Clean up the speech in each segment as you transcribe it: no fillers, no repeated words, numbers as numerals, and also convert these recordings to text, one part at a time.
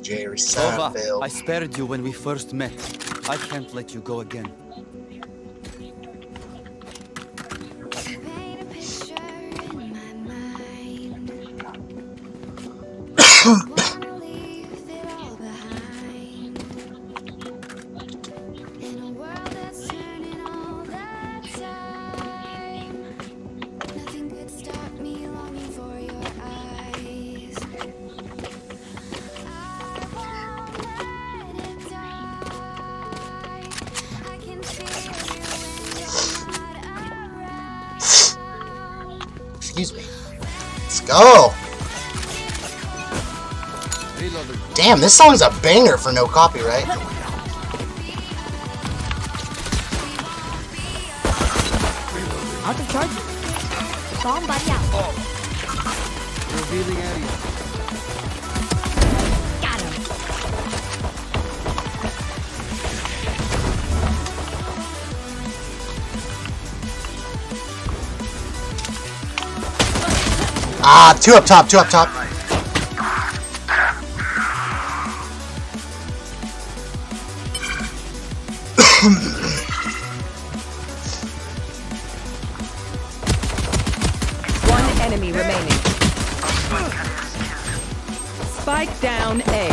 Jerry Sova, Seinfeld. I spared you when we first met. I can't let you go again. Paint a picture in my mind. Wanna leave it all behind. In a world that's turning all the time. Nothing could stop me longing for your eyes. I won't let it die. I can feel you when you're not around. Excuse me. Let's go. Damn, this song's a banger for no copyright. Out of charge. Bomb buddy out. Revealing area. Got him. Ah, two up top, two up top. One enemy remaining. Spike down A.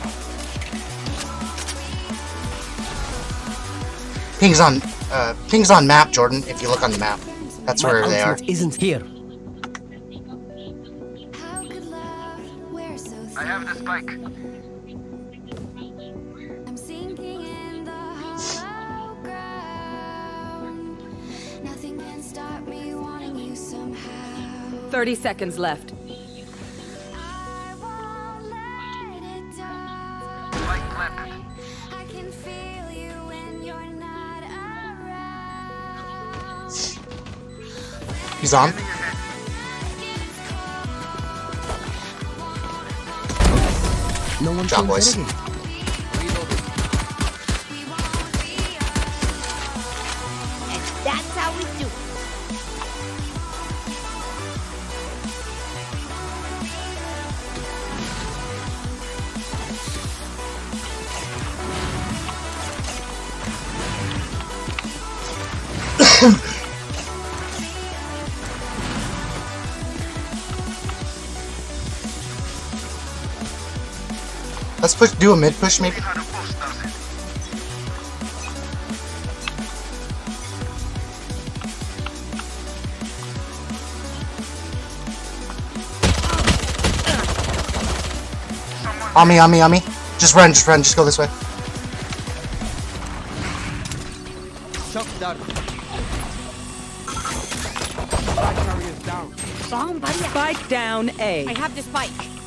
Ping's on map, Jordan, if you look on the map. That's where they are. Isn't here. How could love wear so thin? I have the spike. I'm sinking in the hollow ground. Nothing can stop me wanting you somehow. 30 seconds left. I won't let it die. Spike planted. I can feel you when you're not around. He's on. No one Job, boys. We won't be And that's how we do it. Let's do a mid push maybe. How the boss does it. On me, on me, on me. Just run, just go this way. Shock dart. Bomb buddy out. Spike down A. I have the spike.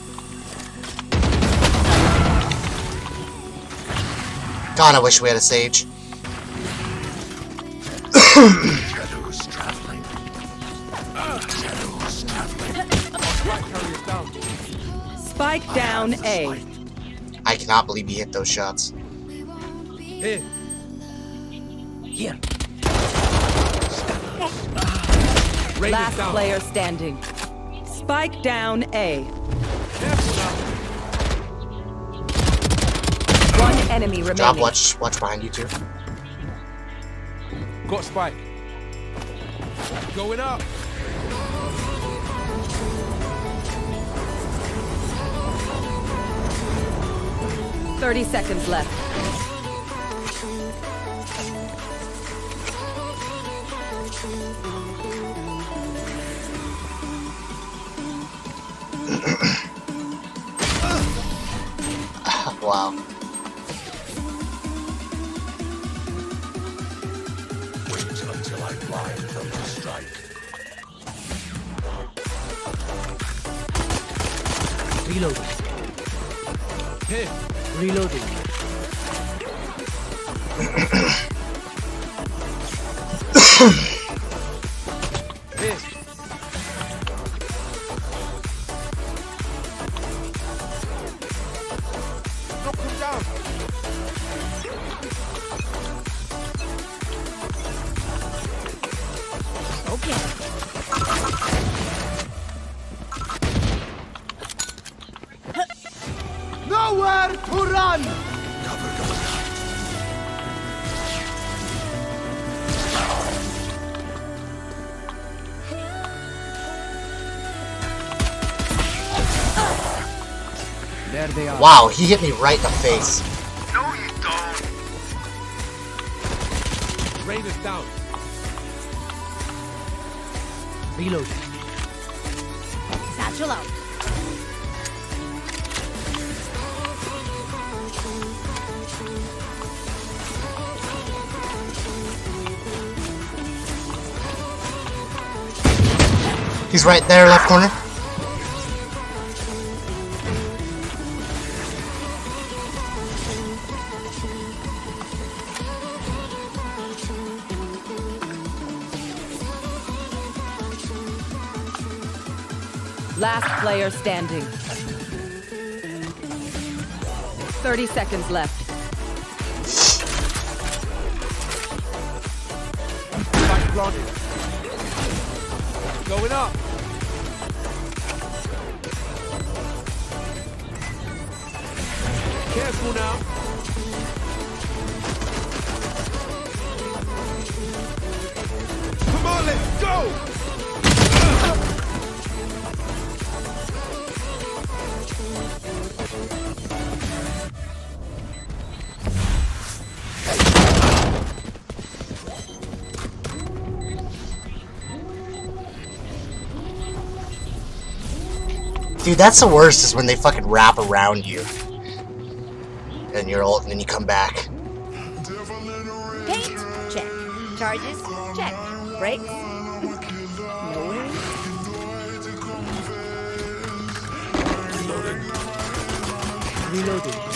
God, I wish we had a Sage. Shadows traveling. Shadows traveling. Spike down A. I cannot believe he hit those shots. Here. Here. Last player standing. Spike down A. One enemy remaining. Job, watch behind you too. Got spike. Going up. Thirty seconds left. Wow. Wait until I blind them to strike. Reloading. Here. Reloading. Here. Knock him down. Okay. Nowhere Run! Cover going out. There they are. Wow, he hit me right in the face. No, you don't. Rain is down. Reloading. Satchel out. He's right there, left corner. Last player standing. 30 seconds left. Spike planted. Going up. Careful now. Come on, let's go! Dude, that's the worst, is when they fucking wrap around you. And you're old, and then you come back. Paint? Check. Charges? Check. Brakes? No way. Reloading.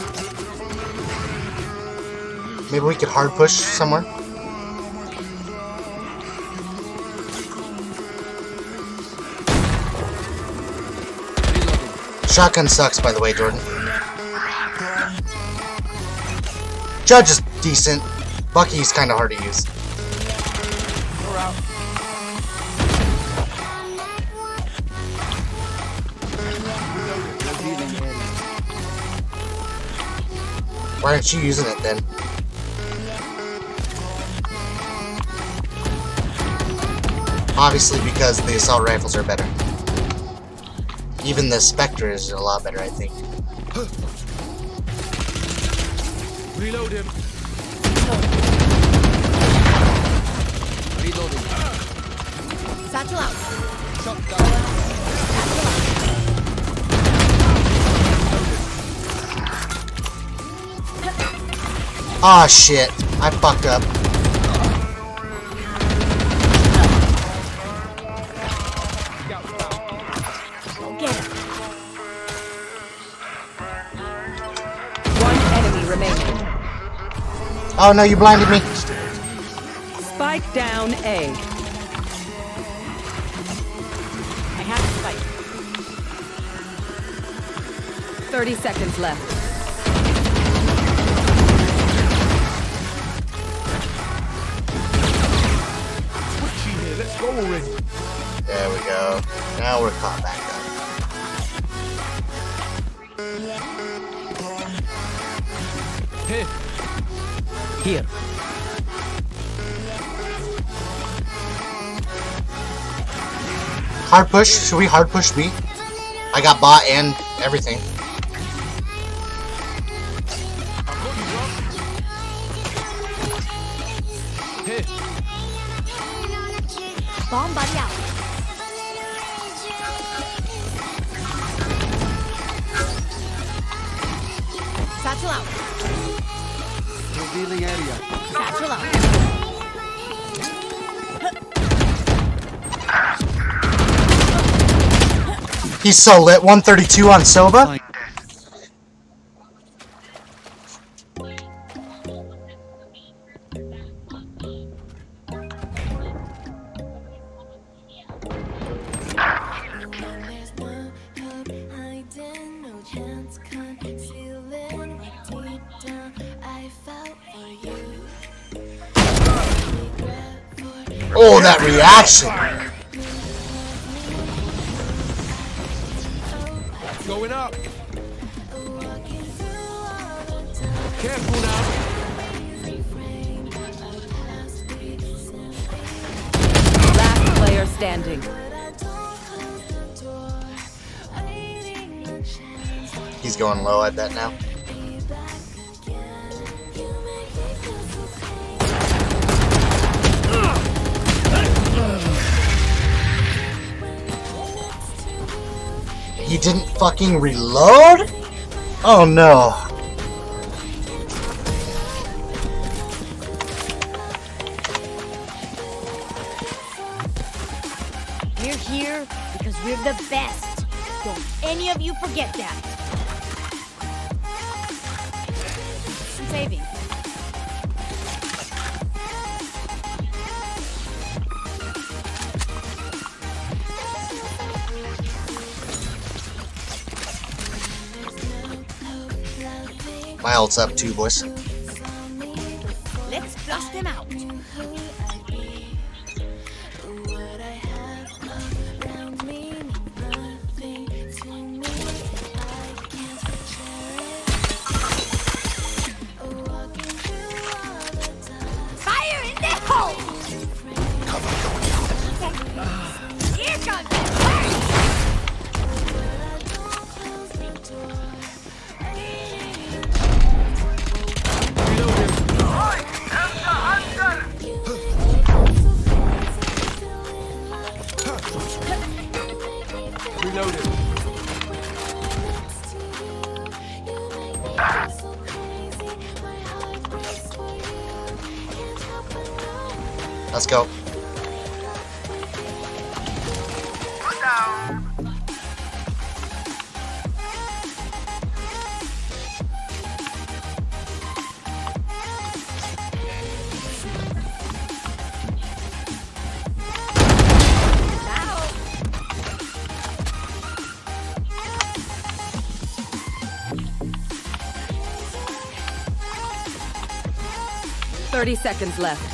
Maybe we could hard push somewhere. Shotgun sucks, by the way, Jordan. Judge is decent. Bucky's kind of hard to use. We're out. Why aren't you using it then? Obviously because the assault rifles are better. Even the Spectre is a lot better, I think. Reload him. Reloading. Satchel out. Shot down. Ah, shit. I fucked up. Go get him. One enemy remaining. Oh no, you blinded me. Spike down A. I have to fight. 30 seconds left. Let's go already. There we go. Now we're caught back up. Here. Here. Hard push? Should we hard push B? I got bot and everything. Here. Bomb buddy out. Satchel out. Revealing area. Satchel out. He's so lit. 132 on Soba. Oh, that reaction! Going up. Careful now. Last player standing. He's going low at that now. He didn't fucking reload? Oh no. We're here because we're the best. Don't any of you forget that. I'm saving. My ult's up too, boys. Let's flush them out. Fire in the hole! Here comes the fire! Reload it. Let's go. Ow. 30 seconds left.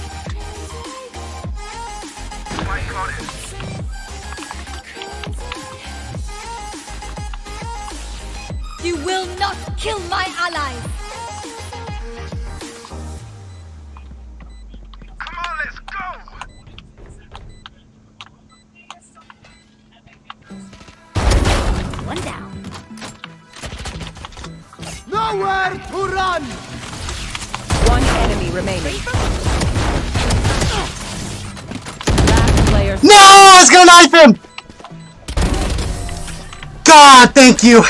You will not kill my allies! Come on, let's go! One down. Nowhere to run! One enemy remaining. Last player. No! I was gonna knife him! God, thank you!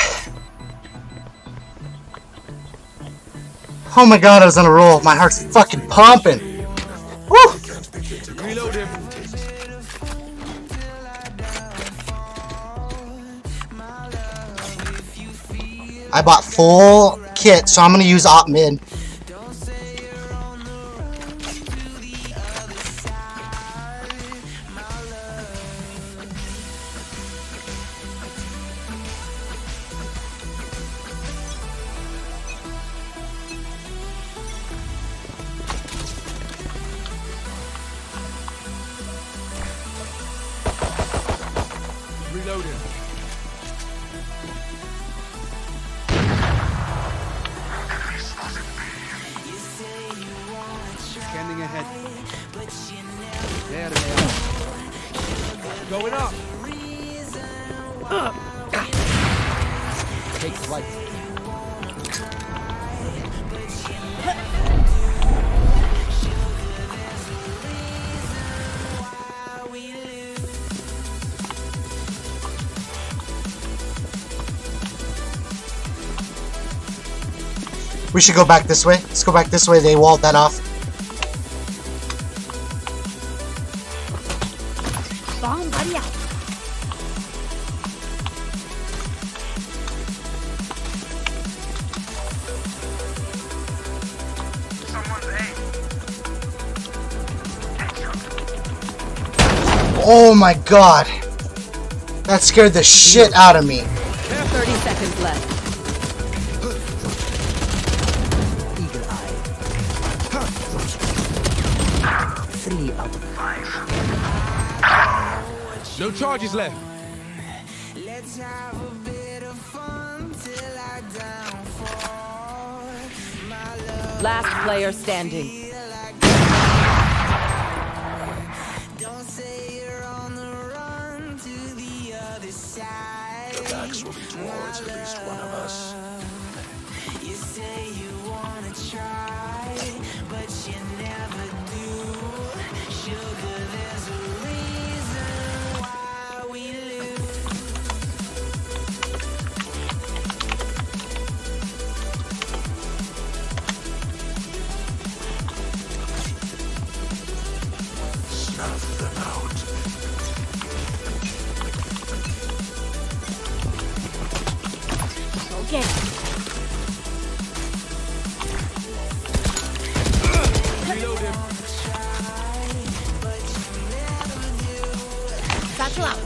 Oh my god, I was on a roll. My heart's fucking pumping. Woo! Reload him. I bought full kit, so I'm gonna use op mid. Reload him. Scanning ahead. There they are. Going up. Take flight. We should go back this way. Let's go back this way. They walled that off. Bomb buddy out. Oh my god. That scared the shit out of me. 30 seconds left. Eagle eye. 3 out of 5. No charges left. Let's have a bit of fun till I downfall. My love. Last player standing. Don't say you're on the run to the other side. The backs will be towards at least one of us. You say you wanna try, but you never do. Sugar, there's a reason why we lose. Snuff them out. Okay. Reload him. Satchel out.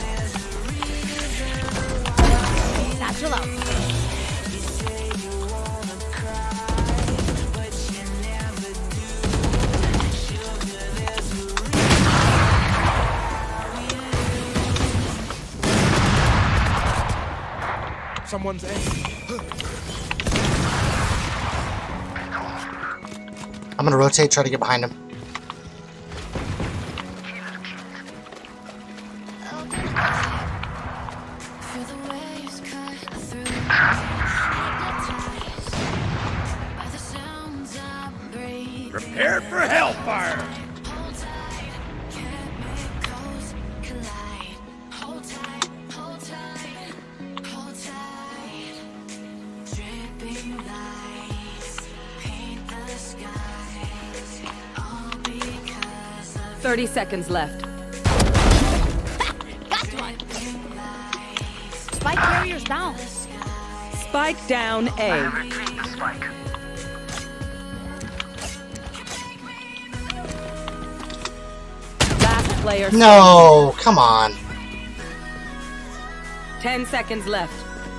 Satchel out. Someone's in. I'm gonna rotate, try to get behind him. Feel the waves cut through, hypnotized by the sounds I breathe. Prepared for hellfire! Hold tight, chemicals collide. Hold tight, hold tight, hold tight. Dripping lights paint the skies, all because of 30 seconds left. Got one. Spike carrier's down. Spike down A. Last player. No, come on. 10 seconds left.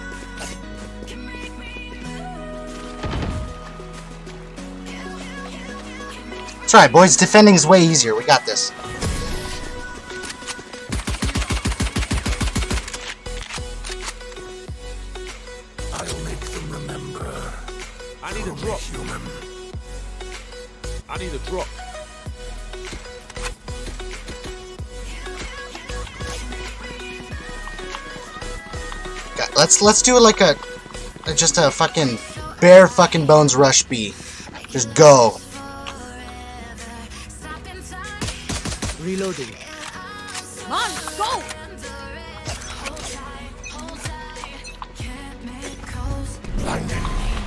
That's right, boys. Defending's way easier. We got this. I'll make them remember. I need a drop. Human. I need a drop. Let's do like just a fucking bare fucking bones rush B. Just go. Reloading. Come on, go. Blinded.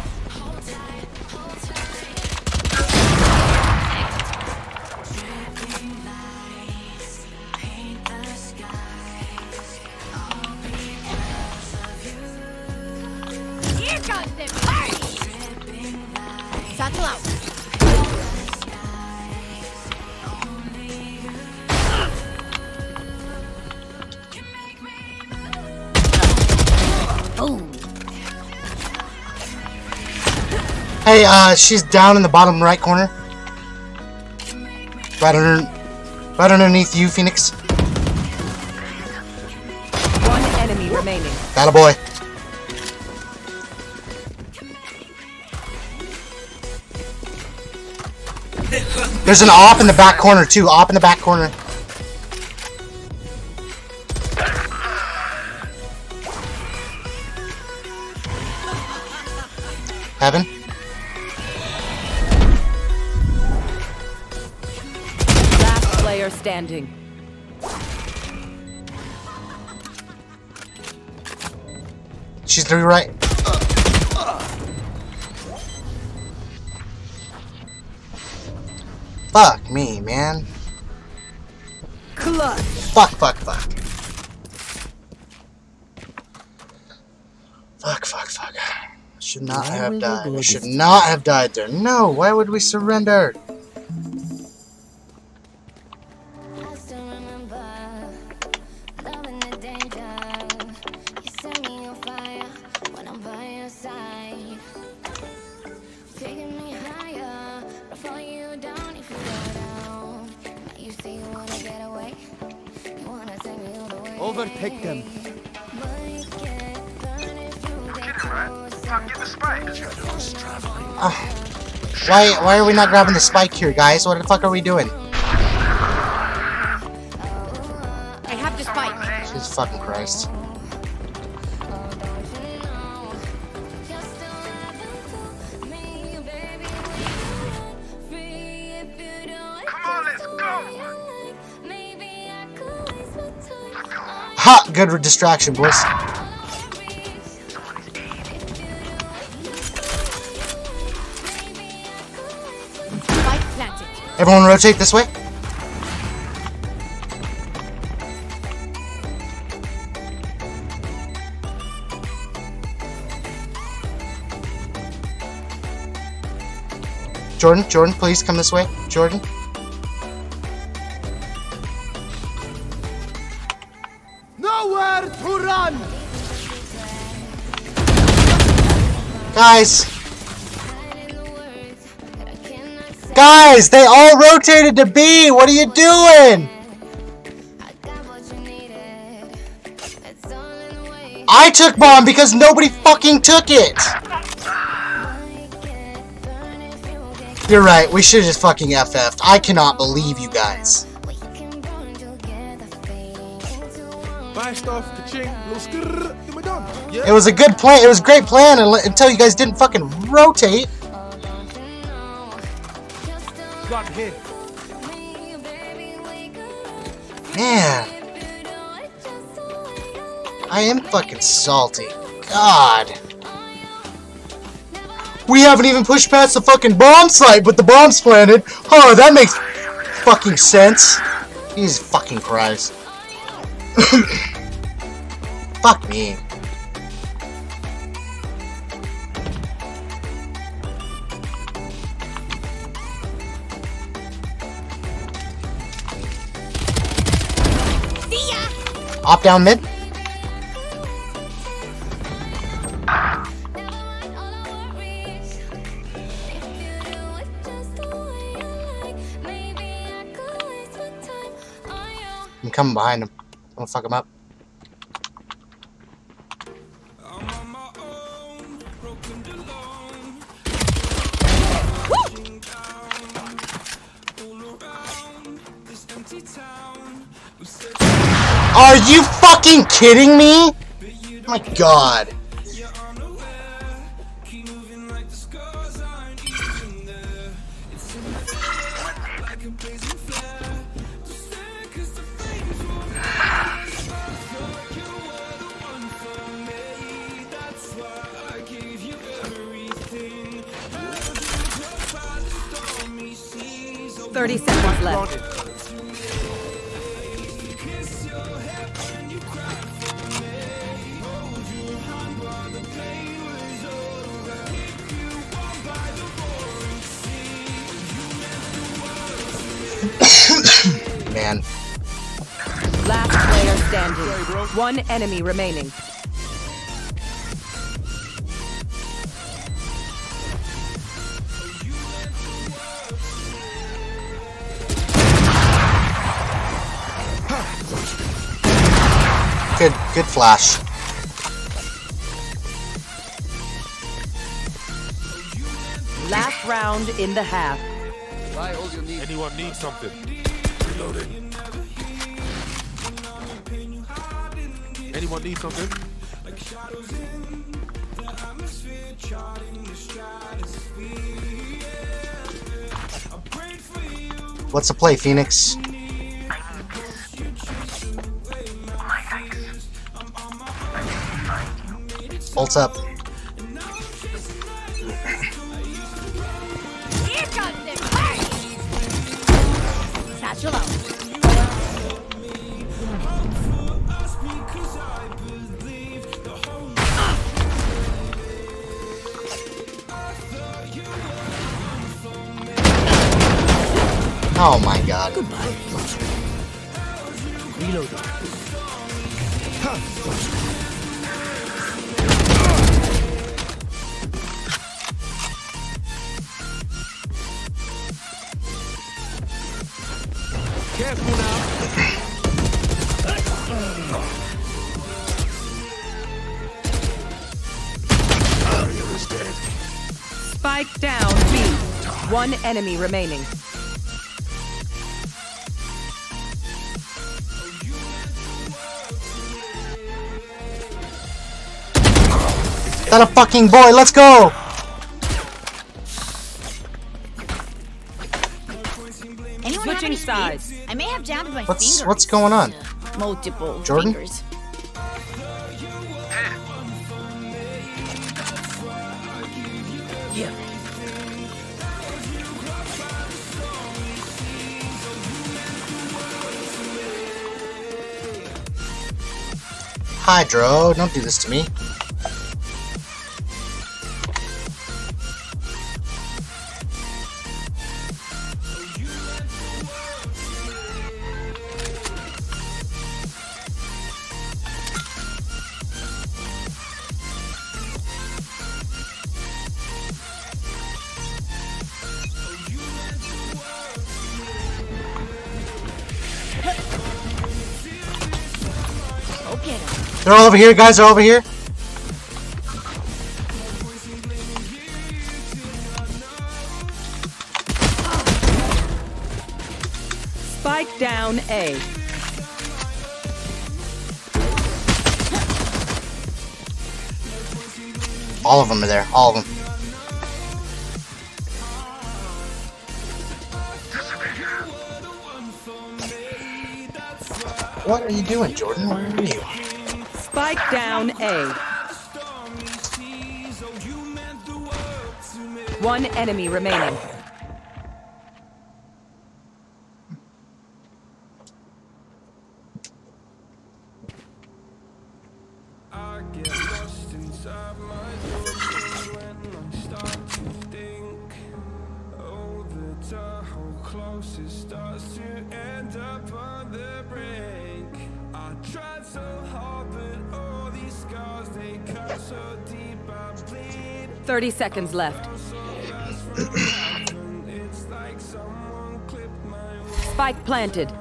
Here comes the party. Satchel out. Boom. Hey, she's down in the bottom right corner. Right underneath you, Phoenix. One enemy remaining. Atta boy. There's an op in the back corner too. Op in the back corner. Heaven. Last player standing. She's to the right. Fuck me, man. Clutch. Fuck. Fuck. Should not have died. We should not have died there. No, why would we surrender? I still remember loving the danger. You set me on fire when I'm by your side. Taking me higher before you down if you go down. Now you say you wanna get away. You wanna take me all the way. Overtake them. But you can't burn if you get closer. Shadows traveling. Why are we not grabbing the spike here, guys? What the fuck are we doing? I have the spike. Jesus fucking Christ. Ha! Good distraction, boys. Spike planted. Everyone rotate this way. Jordan, please come this way. Jordan. Nowhere to run! Guys! Guys, they all rotated to B! What are you doing? I took bomb because nobody fucking took it! You're right, we should've just fucking FF'd. I cannot believe you guys. Buy stuff, ka-ching, little skrrr, and we're done. Yeah. It was a good plan, it was a great plan until you guys didn't fucking rotate. Got hit. Man. I am fucking salty. God. We haven't even pushed past the fucking bomb site, but the bomb's planted. Oh, that makes fucking sense. Jesus fucking Christ. Fuck me. See ya! Op down mid. I'm coming behind him. I'm gonna fuck him up. Are you fucking kidding me? Oh my God. Thirty seconds left. Man. Last player standing. One enemy remaining. Good flash. Last round in the half. Anyone need something? Reloading. Anyone need something? What's the play, Phoenix? Bolts up. Here comes the party! Satchel out. Oh my God. Goodbye. Reloading. Careful now. Spike down B. One enemy remaining. That a fucking boy, let's go! Anyone have Switching any sides. speeds? I may have jammed my fingers. What's going on? Multiple Jordan? fingers. Yeah. Hydro, don't do this to me. Okay. They're all over here, guys, they're over here. Spike down A. All of them are there, all of them. What are you doing, Jordan? Where are you? Spike down A. One enemy remaining. I get lost inside my thoughts when I start to think. Oh, the dark, how close it starts to end up on the brink. I tried so hard, but all these scars, they cut so deep, I bleed. 30 seconds left. It's like someone clipped my Spike planted.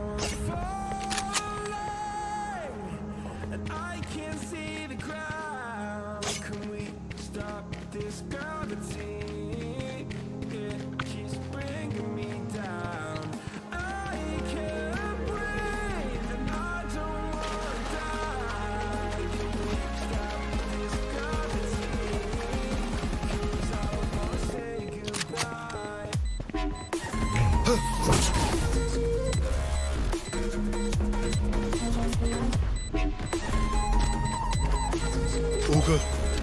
and I can't see the ground. Can we stop this gravity? It keeps bringing me down. I can't breathe and I don't wanna die. Can we stop this gravity? 'Cause I don't wanna say goodbye. All good.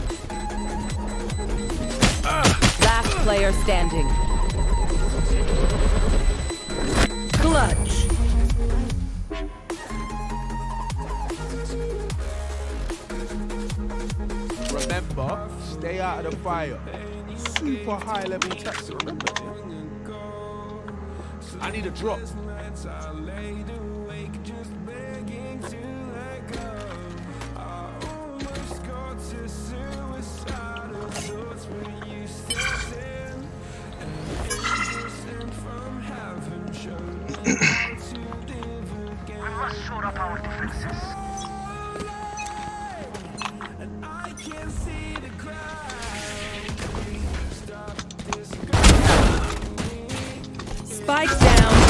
Last player standing. Clutch. Remember, stay out of the fire. Super high level attacks, remember? I need a drop. I laid awake just begging to let go. I almost got to suicidal thoughts when you stepped in. And angels sent from heaven showed me how to live again. We must shore up our defenses. And I can't see the ground. Stop this Spike down A.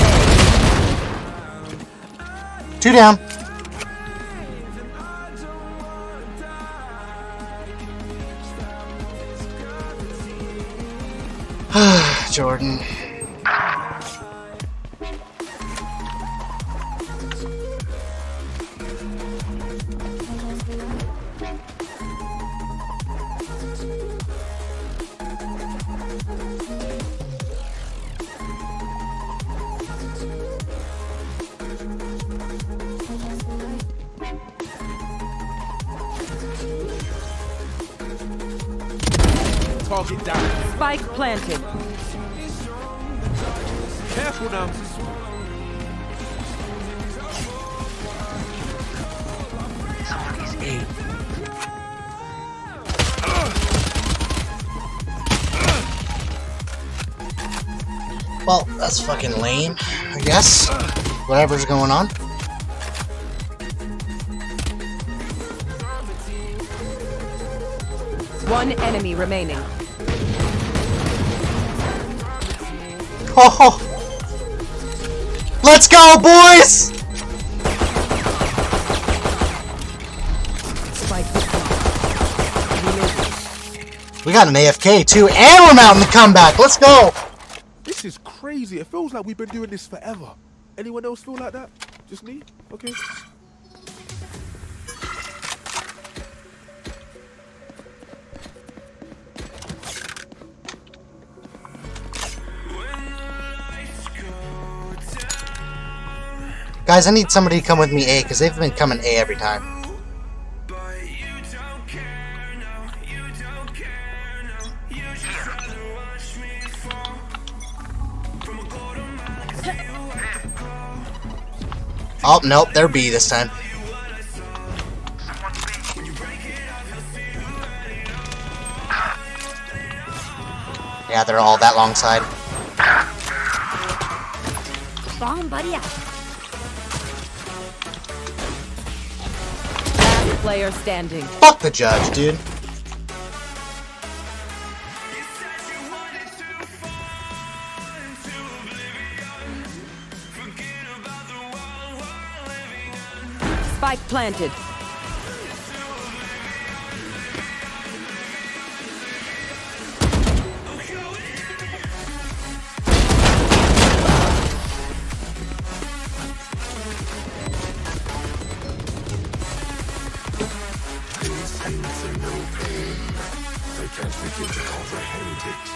2 down. Jordan. Target down. Spike planted. Careful now. Somebody's A. Well, that's fucking lame, I guess. Whatever's going on. One enemy remaining. Oh! Let's go, boys! We got an AFK too, and we're mounting the comeback. Let's go! This is crazy. It feels like we've been doing this forever. Anyone else feel like that? Just me? Okay. Guys, I need somebody to come with me A, because they've been coming A every time. Oh, nope, they're B this time. Yeah, they're all that long side. Bomb buddy out. Last player standing. Fuck the judge, dude. Spike planted. These things are no pain. I can't begin to comprehend it.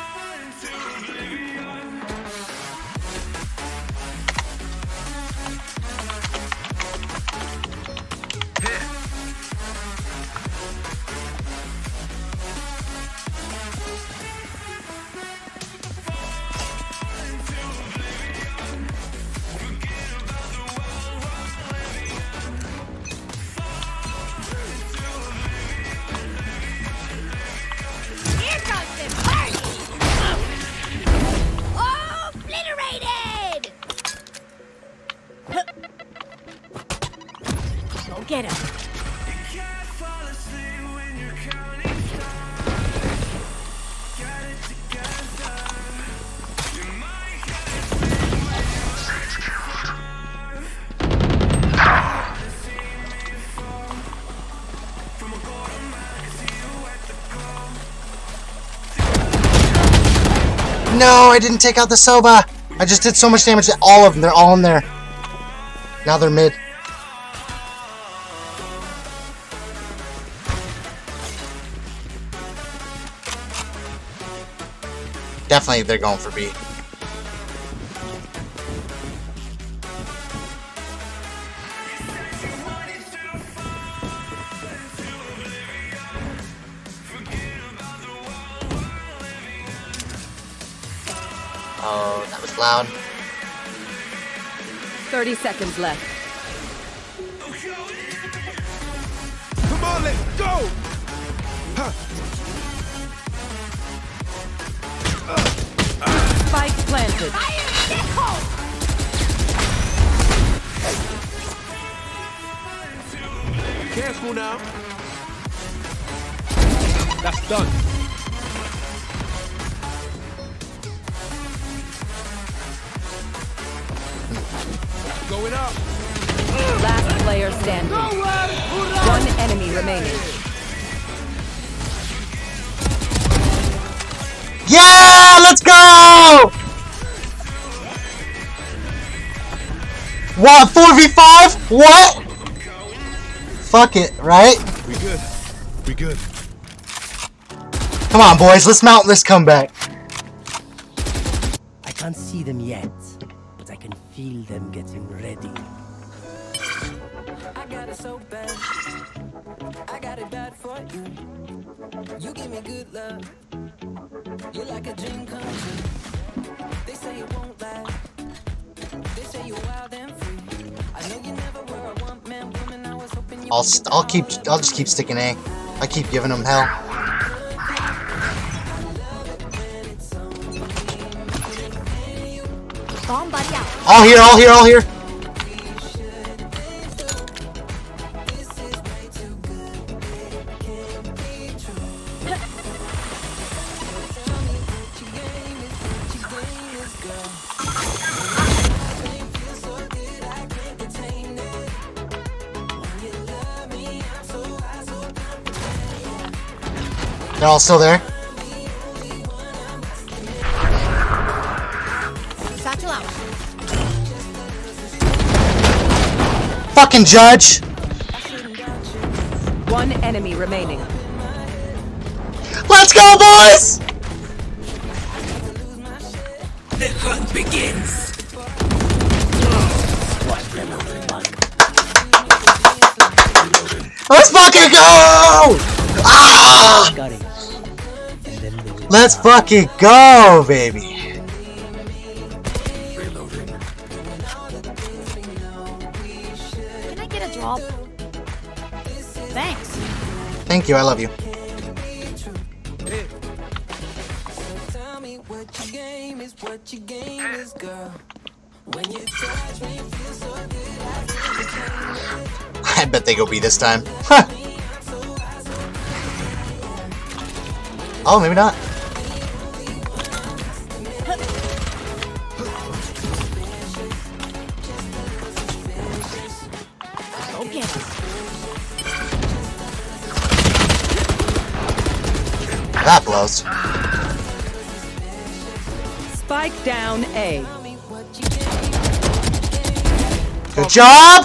Here comes the party! Oh, obliterated! Go get him. No, I didn't take out the Soba. I just did so much damage to all of them. They're all in there. Now they're mid. Definitely, they're going for B. Oh, that was loud. 30 seconds left. Come on, let's go! Huh. Spike planted. Careful now. That's done. Going up. Last player standing. One enemy remaining. Yeah, let's go! What, 4v5? What? Fuck it, right? We good. We good. Come on, boys, let's mount this comeback. I can't see them yet, but I can feel them getting ready. I got it so bad. I got it bad for you. You give me good love. You're like a dream come true. They say it won't last. They say you're wild and free. I know you never were a one-man woman. I was hoping you I'll just keep sticking A. I keep giving them hell. Bomb buddy out. All here, all here, all here. They're all still there. Satchel out. Fucking judge! One enemy remaining. Let's go, boys! The hunt begins. Let's fucking go! Ah! Let's fucking go, baby! Can I get a drop? Thanks. Thank you, I love you. Tell me what your game is, what your game is, girl. When you touch me, feel so good. I bet they go B this time. Huh. Oh, maybe not. Okay. That blows. Spike down A. Good job!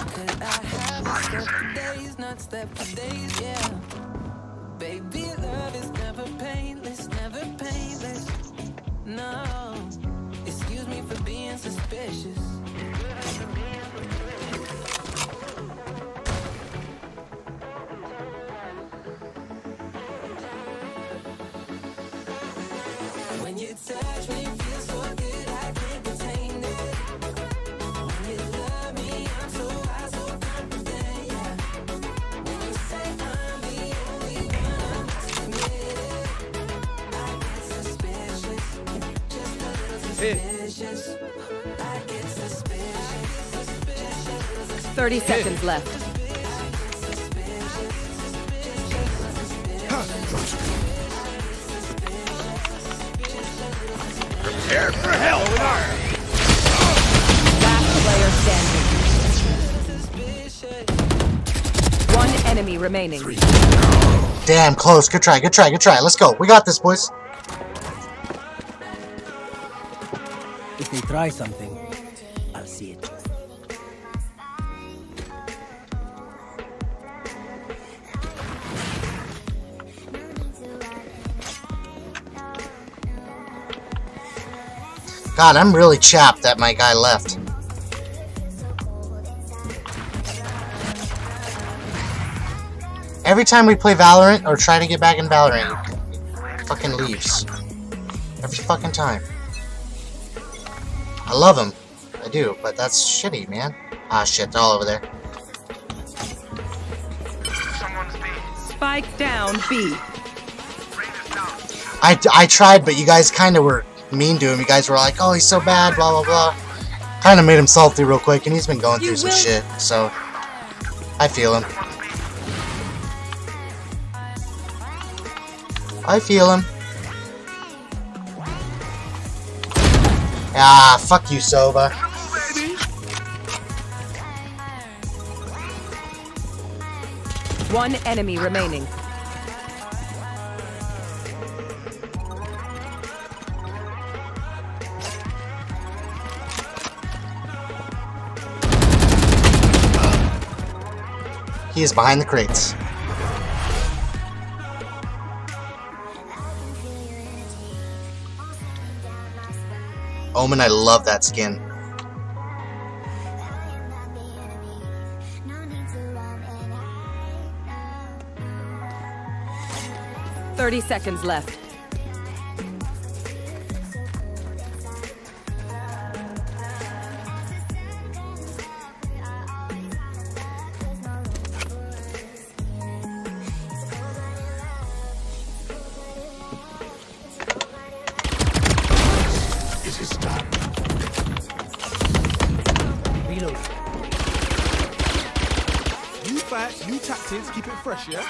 Baby, love is never painless, never painless. No, excuse me for being suspicious. When you touch me, feel so good, I can't contain it. When you love me, I'm so high, so confident, yeah. When you say I'm the only one, I'm committed. I get suspicious, just a little suspicious. I get suspicious. 30 seconds left. Prepare for hell with iron. Last player standing. One enemy remaining. Damn, close. Good try, good try, good try. Let's go. We got this, boys. If they try something, I'll see it. God, I'm really chapped that my guy left. Every time we play Valorant or try to get back in Valorant, he fucking leaves. Every fucking time. I love him. I do, but that's shitty, man. Ah, shit, they're all over there. Spike down B. I tried, but you guys kind of were mean to him. You guys were like, oh, he's so bad, blah, blah, blah. Kind of made him salty real quick, and he's been going through some shit, so I feel him. I feel him. Ah, fuck you, Sova. One enemy remaining. He is behind the crates. Omen, I love that skin. – 30 seconds left. Reload. New fights, new tactics, keep it fresh, yeah?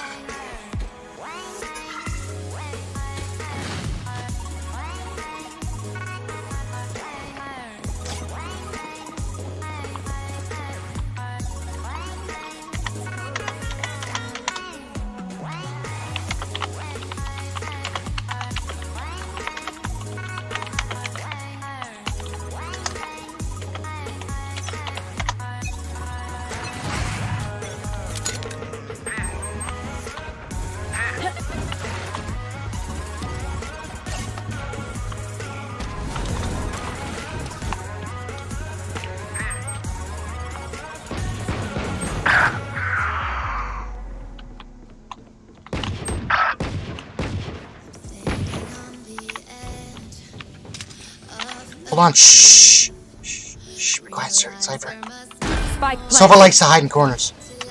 Hold on. Shh. Shh. Be quiet, sir. Cypher. Spike Cypher planted. likes to hide in corners.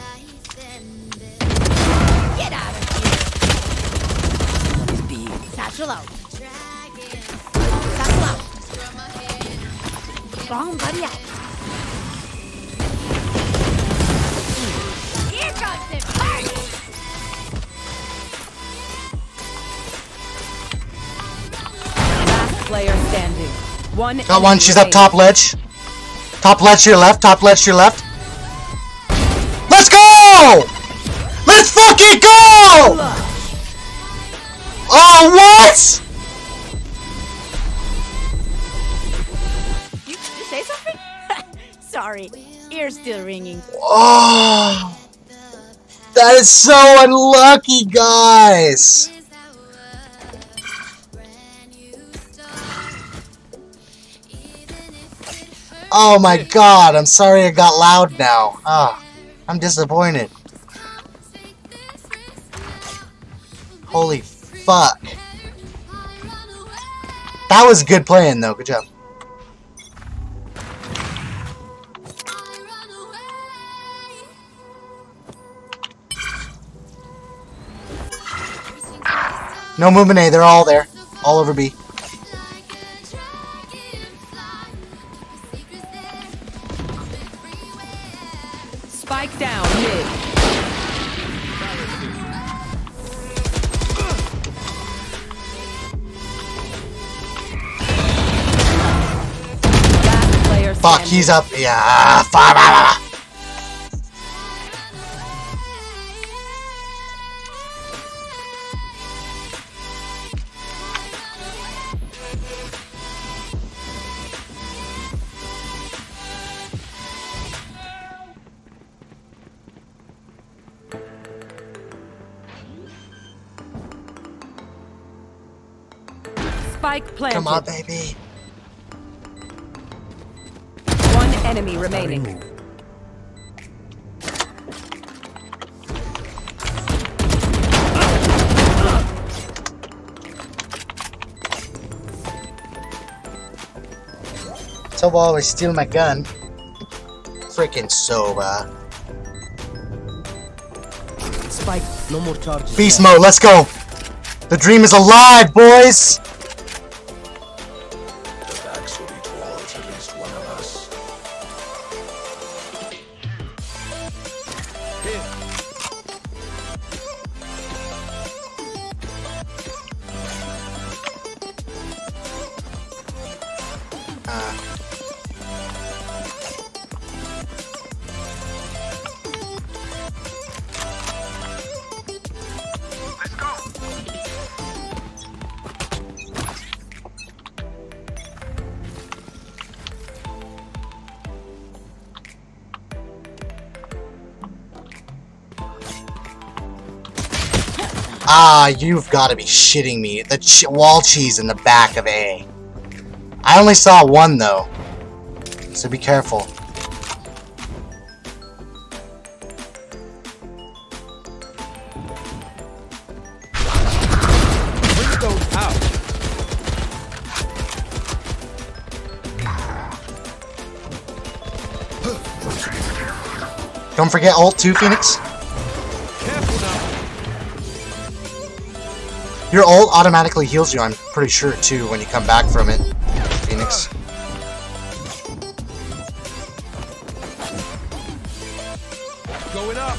Get out of here. Satchel out. Satchel out. Bomb buddy out. Here comes the party. Last player standing. One. Got one. enemy She's up remaining. top ledge. Top ledge to your left. Top ledge to your left. Let's go! Let's fucking go! Oh, what? You say something? Sorry, ear's still ringing. Oh, that is so unlucky, guys. Oh my god, I'm sorry I got loud now. Ah, I'm disappointed. Holy fuck. That was good playing though, good job. No movement A, they're all there. All over B. Spike down mid. Last player Fuck, standing. he's up. Yeah, fuck. Spike planted. Come on, baby. One enemy remaining. Soba always steal my gun. Freaking Soba. Spike, no more charges. Beast mode, let's go. The dream is alive, boys. The backs will be towards at least one of us. Ah, you've got to be shitting me. The wall cheese in the back of A. I only saw one though, so be careful. Windows out. Don't forget ult too, Phoenix. Careful now. Your ult automatically heals you, I'm pretty sure too, when you come back from it, Phoenix. Going up.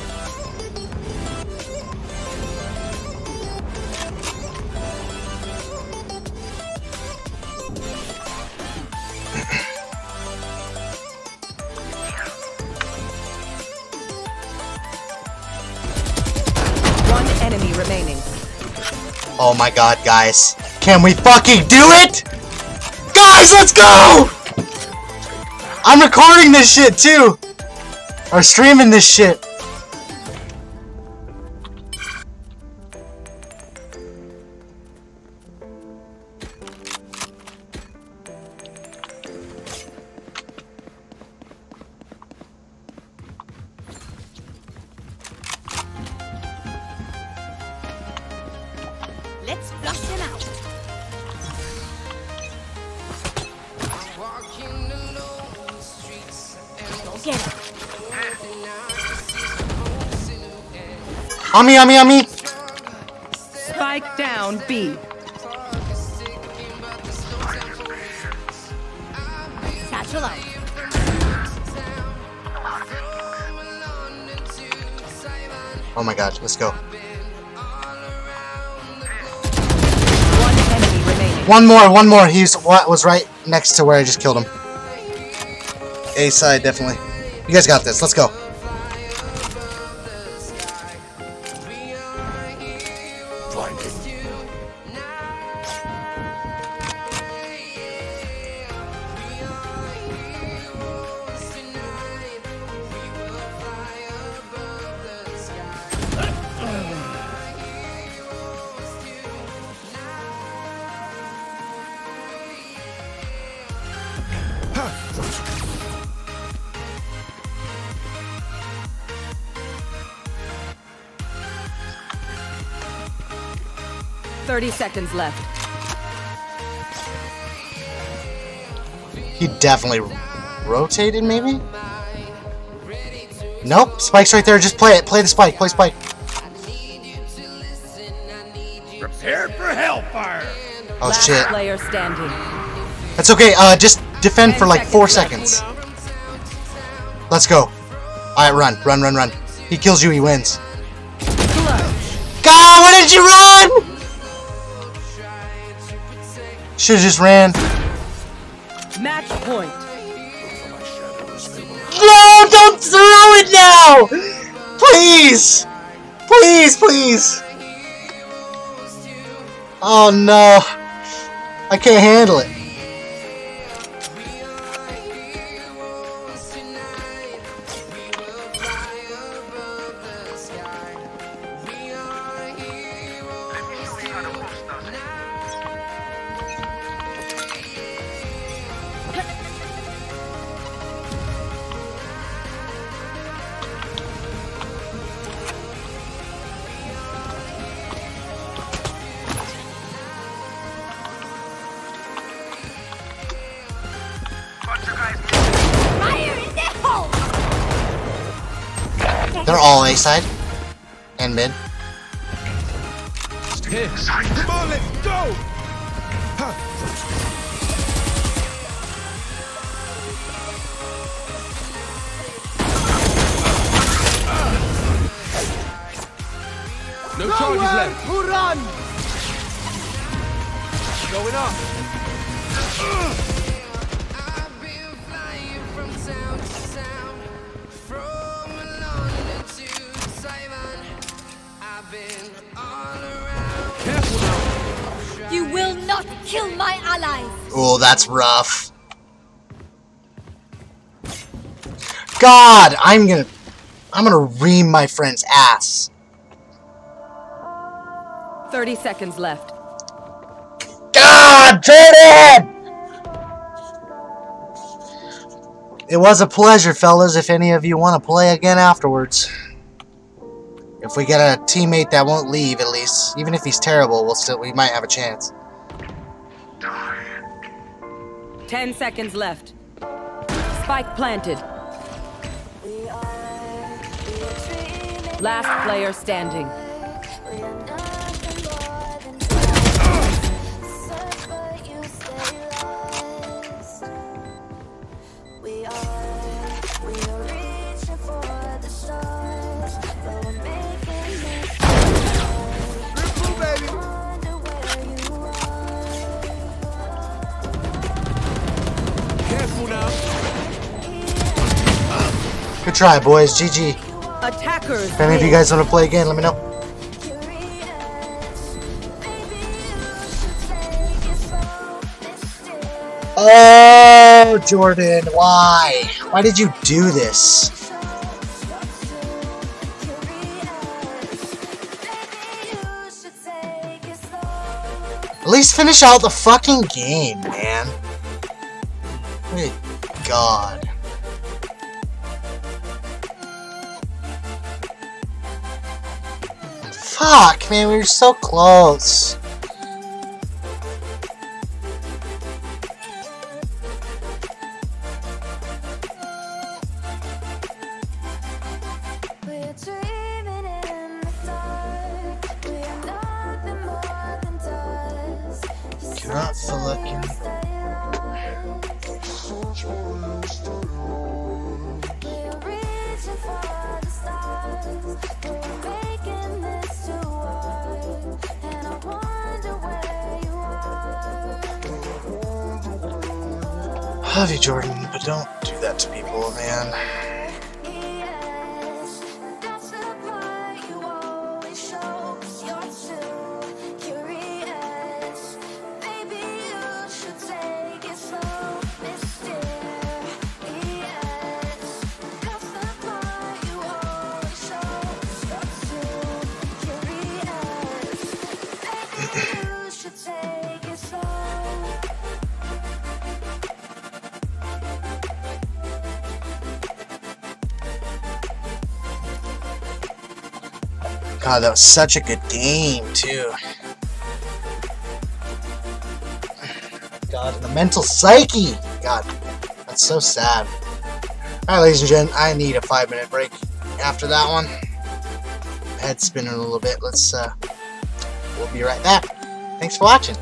One enemy remaining. Oh my god, guys. Can we fucking do it? Guys, let's go! I'm recording this shit too! Or streaming this shit. Let's flush them out. On me, on me, on me! Spike down B. Satchel out. Oh my god, let's go. One enemy remaining. One more. He's was right next to where I just killed him. A side, definitely. You guys got this. Let's go. Blinding. Huh. 30 seconds left. He definitely rotated, maybe? Nope. Spike's right there. Just play it. Play the spike. Play spike. Prepare for hellfire. Oh Last shit. player standing. That's okay. Just defend for like 4 seconds. Let's go. Alright, run. Run, run, run. He kills you, he wins. God, why did you run? Should've just ran. Match point. No, don't throw it now! Please! Please, please! Oh no. I can't handle it. They're all A side and mid. Come on, let's go! No charges left. Who run? Going up. You will not kill my allies. Oh, that's rough. God, I'm gonna ream my friend's ass. 30 seconds left. God, Jordan! It was a pleasure, fellas, if any of you want to play again afterwards. If we get a teammate that won't leave, at least. Even if he's terrible, we might have a chance. 10 seconds left. Spike planted. Last player standing. Good try, boys. GG. Attackers. If any of you guys want to play again, let me know. Oh, Jordan, why? Why did you do this? At least finish out the fucking game, man. Good God. Fuck, man, we were so close. We're dreaming in the dark. looking. I love you, Jordan, but don't do that to people, man. God, that was such a good game, too. God, the mental psyche! God, that's so sad. Alright, ladies and gentlemen, I need a 5-minute break after that one. Head spinning a little bit. We'll be right back. Thanks for watching.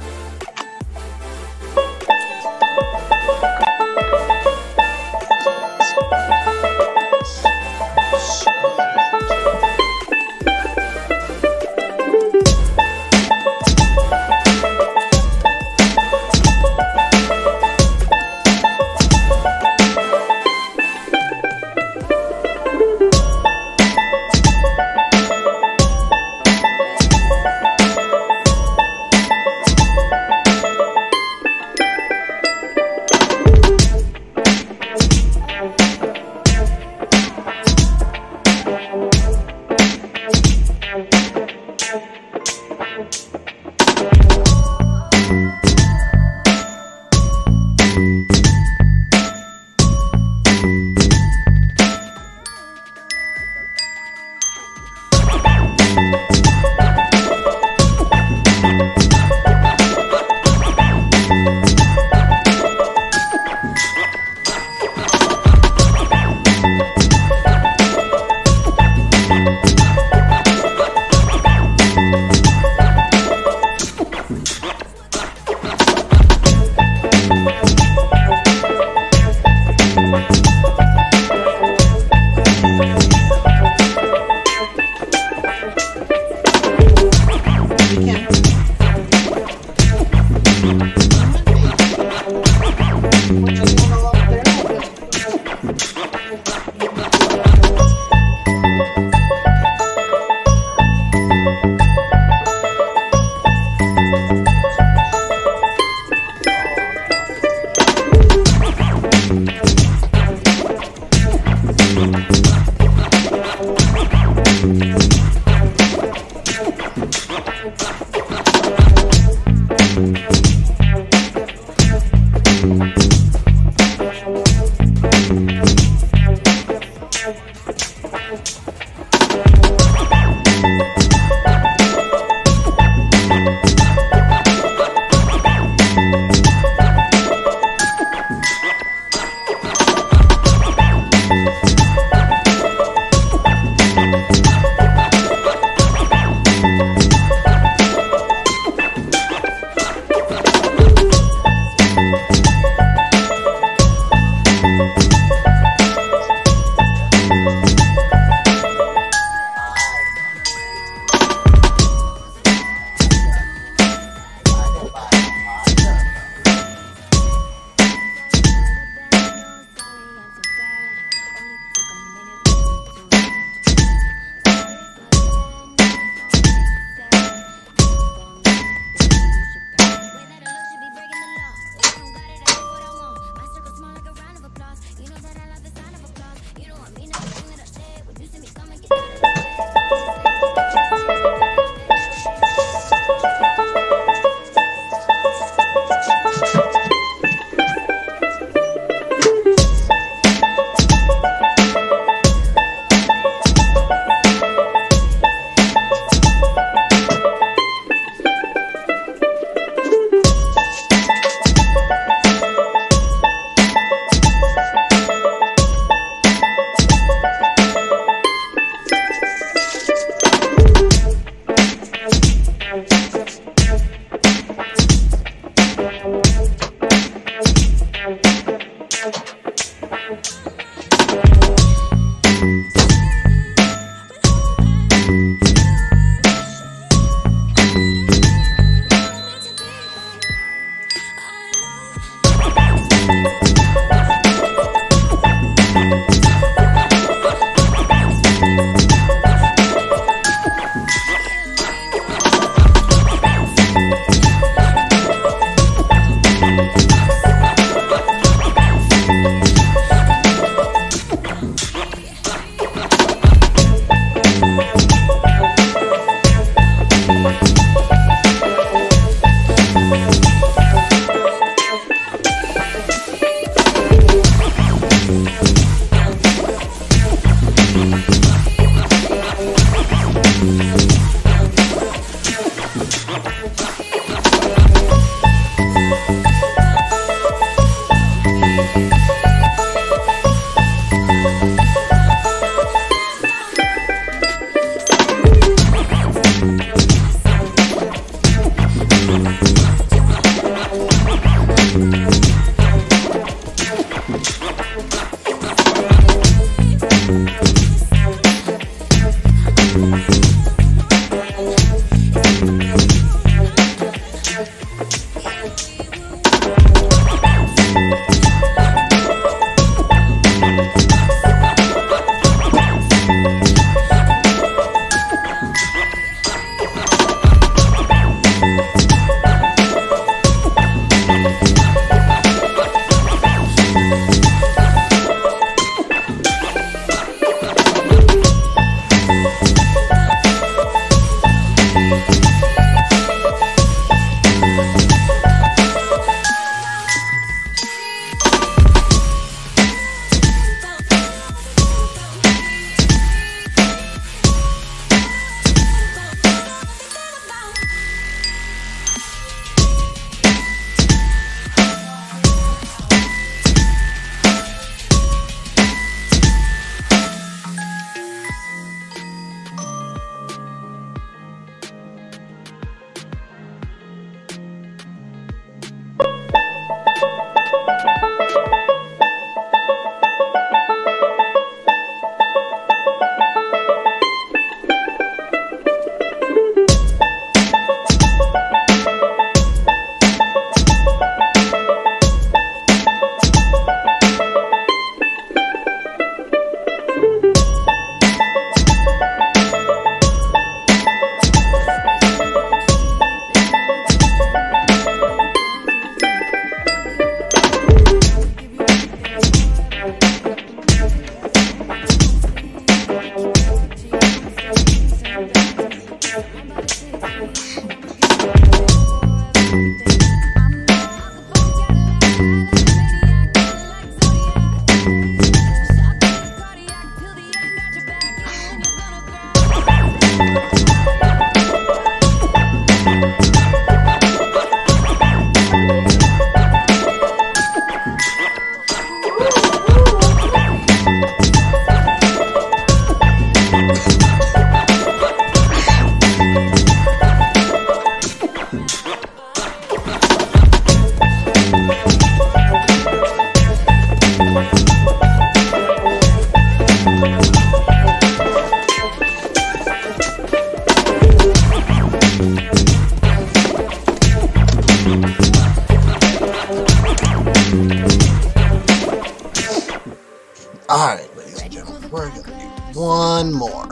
Alright, ladies and gentlemen, we're gonna do one more.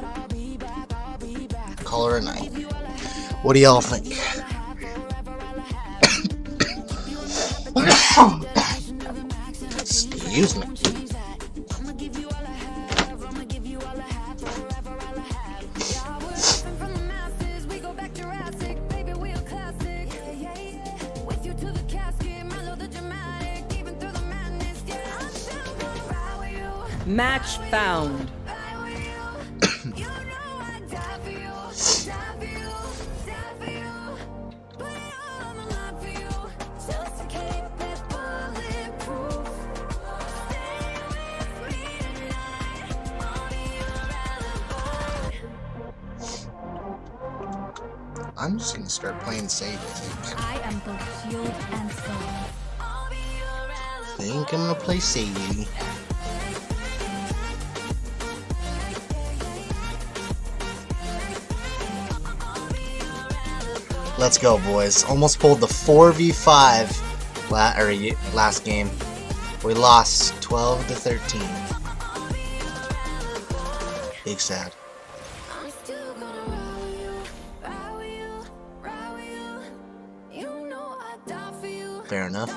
Call her a night. What do y'all think? Excuse me. Match found. I'm just gonna start playing safe, I think. I am both shield and soul. I think I'm gonna play safe. Let's go, boys. Almost pulled the 4v5 last game. We lost 12-13. Big sad. Fair enough.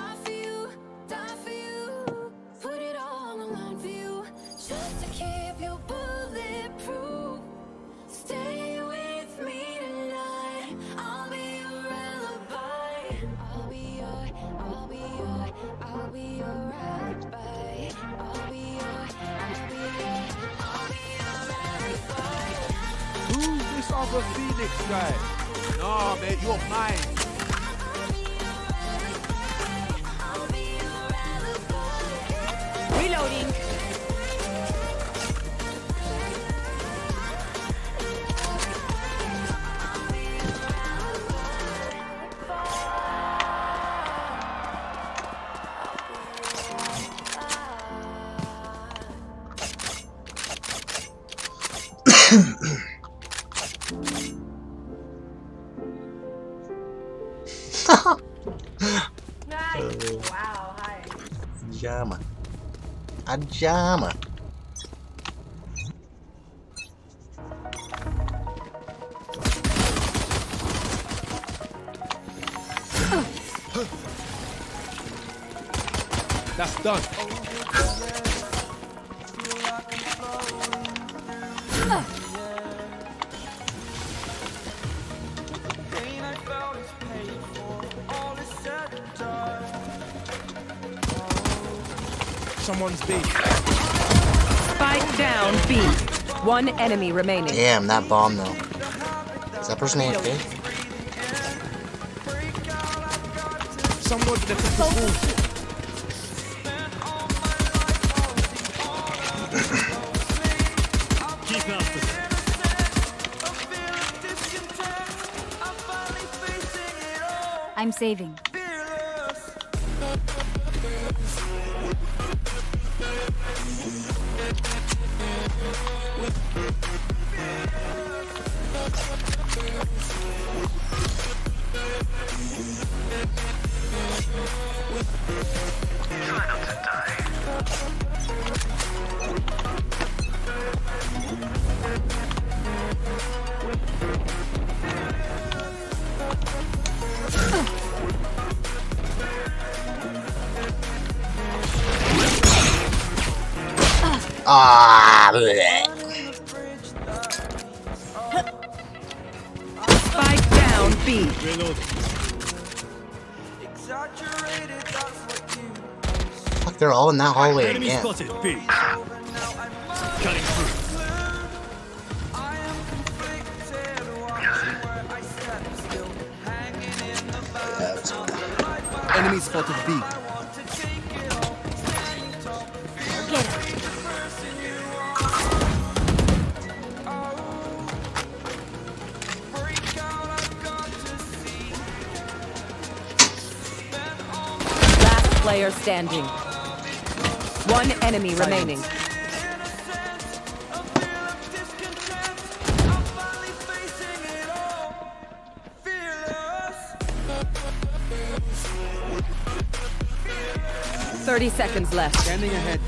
Who's other Phoenix guy. Nah, mate, you're mine. Reloading. Nice. Wow, hi. Ajama. Ajama. That's done. Someone's B. Spike down B. One enemy remaining. Damn, that bomb though. Is that person AFK? Someone that took Keep after them. I'm saving. Try not to die. Ah, bleh. Spike down B. Reload. Fuck, they're all in that hallway Enemy again. spotted. B. Cutting through. Enemy spotted B. Get him. Last player standing. One enemy remaining. Thirty seconds left. Standing ahead.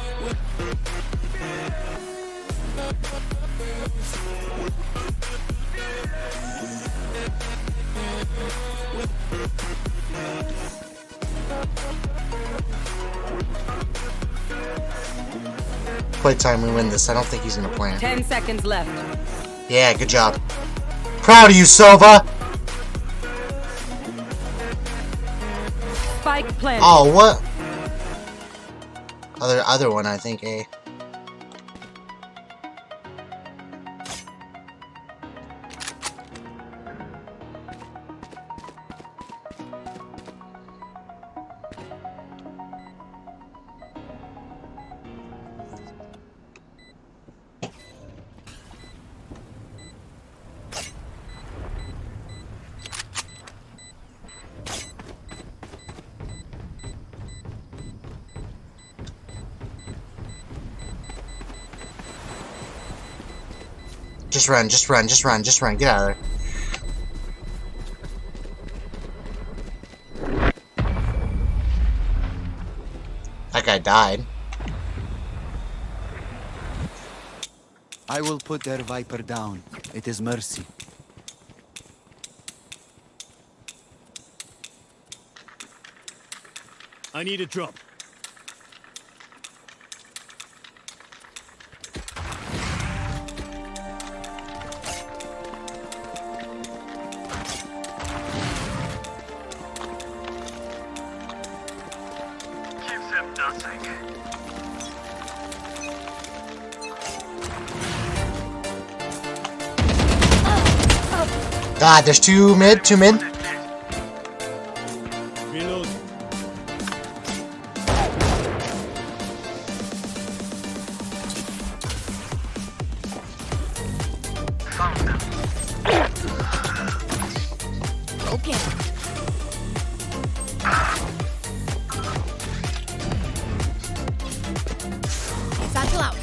Playtime, we win this. I don't think he's gonna plant. 10 seconds left. Yeah, good job. Proud of you, Sova! Spike planted. Oh, what? Other one, I think, eh? Just run, just run, just run, just run. Get out of there. That guy died. I will put their Viper down. It is mercy. I need a drop. Give them nothing. God, there's two mid. Reload. Okay. Satchel out.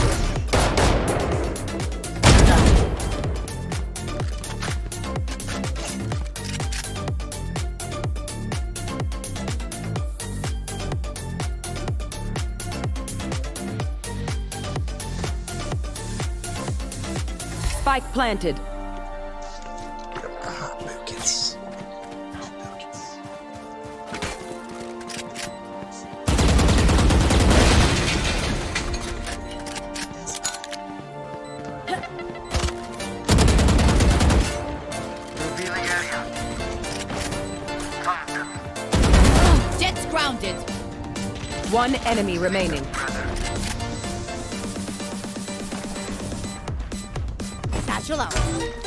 Spike planted. Lucas. Jet's grounded. One enemy remaining. Satchel out.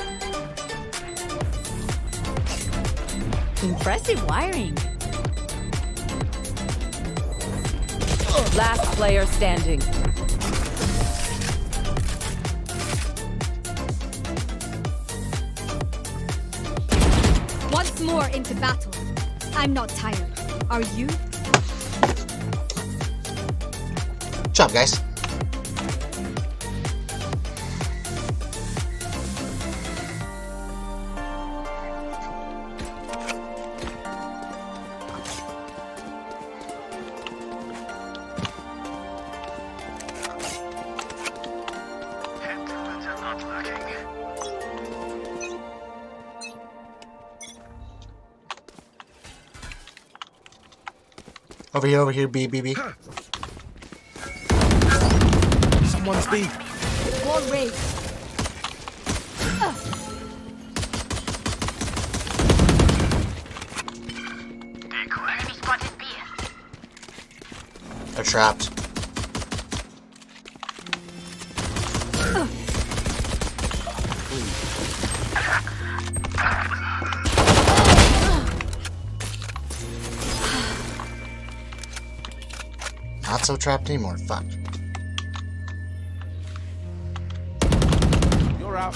Impressive wiring. Last player standing. Once more into battle. I'm not tired. Are you? Good job, guys. Over here, B. Someone's B. Wall raised. They're trapped. Not so trapped anymore. Fuck. You're out.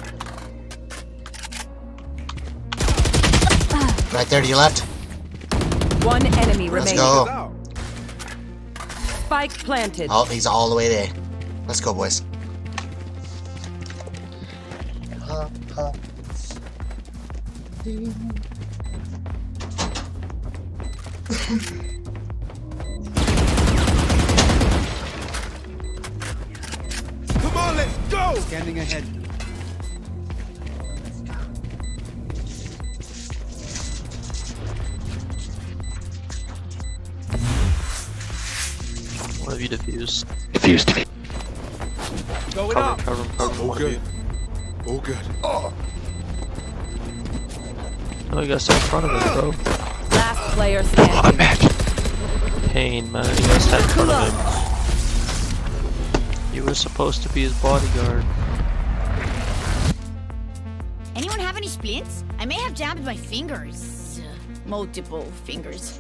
Right there to your left. One enemy Let's remaining. go. Spike planted. Oh, he's all the way to A. Let's go, boys. Come on, let's go! Scanning ahead. One of you defuse. Defused. Going Cover, up. cover, All one of good. you. All good. Oh. Oh, you guys in front of him, bro. Last player standing. Pain, man. You guys stand in front of him. You were supposed to be his bodyguard. Anyone have any splints? I may have jammed my fingers. Multiple fingers.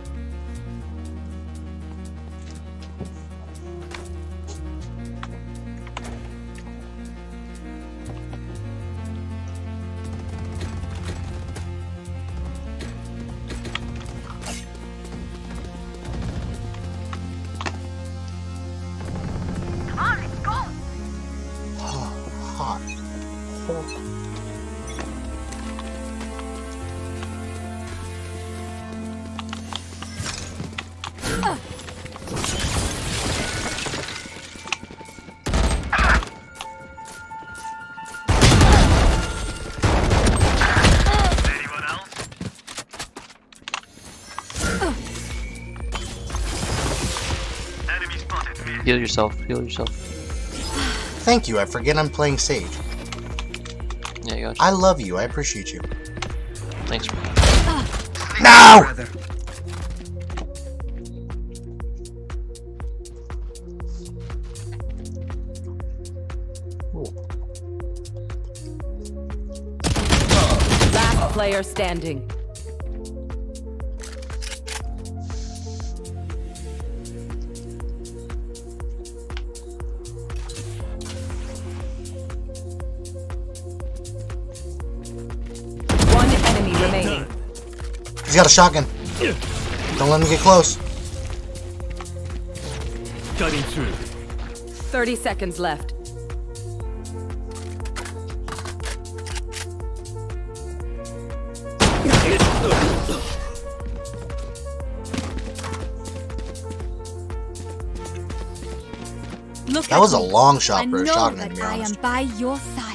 Heal yourself, heal yourself. Thank you, I forget I'm playing Sage. Yeah, you got you. I love you, I appreciate you. Thanks, bro. No! player standing. One enemy remaining. He's got a shotgun. Don't let him get close. Cutting through. 30 seconds left. Look That was a at me. long shot I for a know shotgun, that to be I honest. am by your side.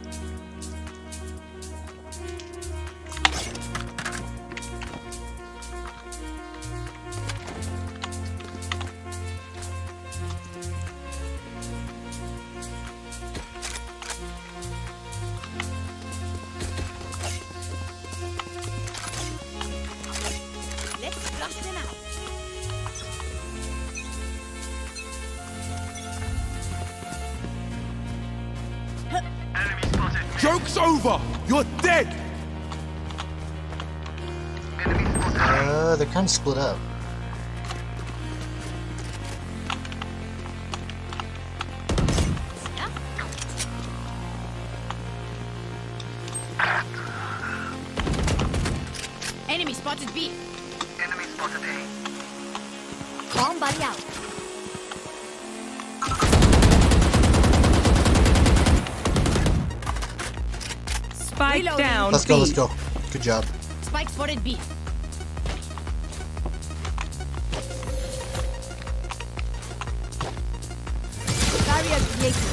Let's flush them out. Joke's over! You're dead! They're kind of split up. Enemy spotted B. Enemy spotted A. Bomb buddy out. Spike Reloading. down. Let's go, B. let's go. Good job. Spike spotted B. Barrier created.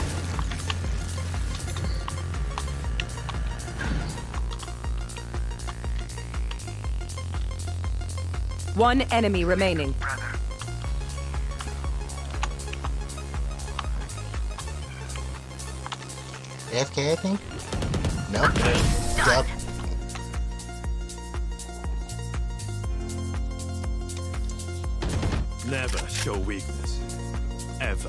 One enemy remaining. AFK, I think? No. Good job. Never show weakness. Ever.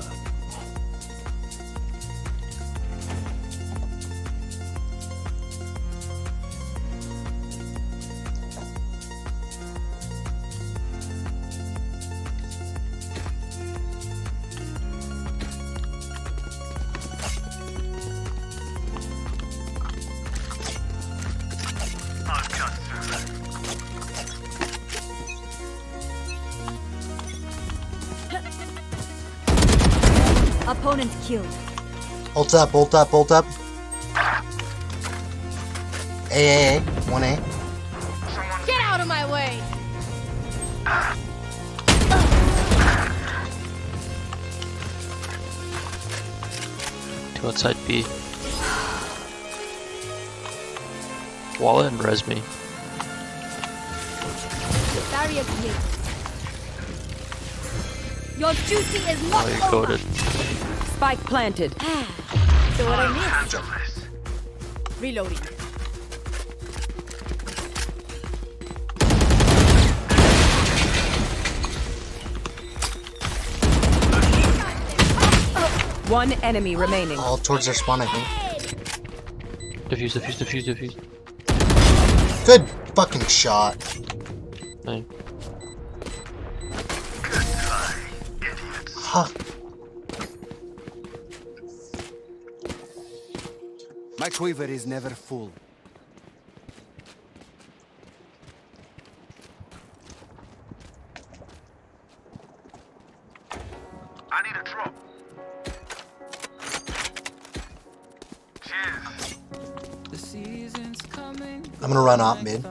Opponent killed. Ult up, ult up, ult up. A, 1A. Get out of my way! Two outside B. Wallet and res me. Barrier created. Your duty is not Oh, you over. coded. Spike planted. So what I missed? Reloading. One enemy remaining. All towards their spawn, I think. Defuse, defuse, defuse, defuse. Good fucking shot. Nice. Huh. My quiver is never full. I need a drop. Cheers. The season's coming. I'm gonna run op mid.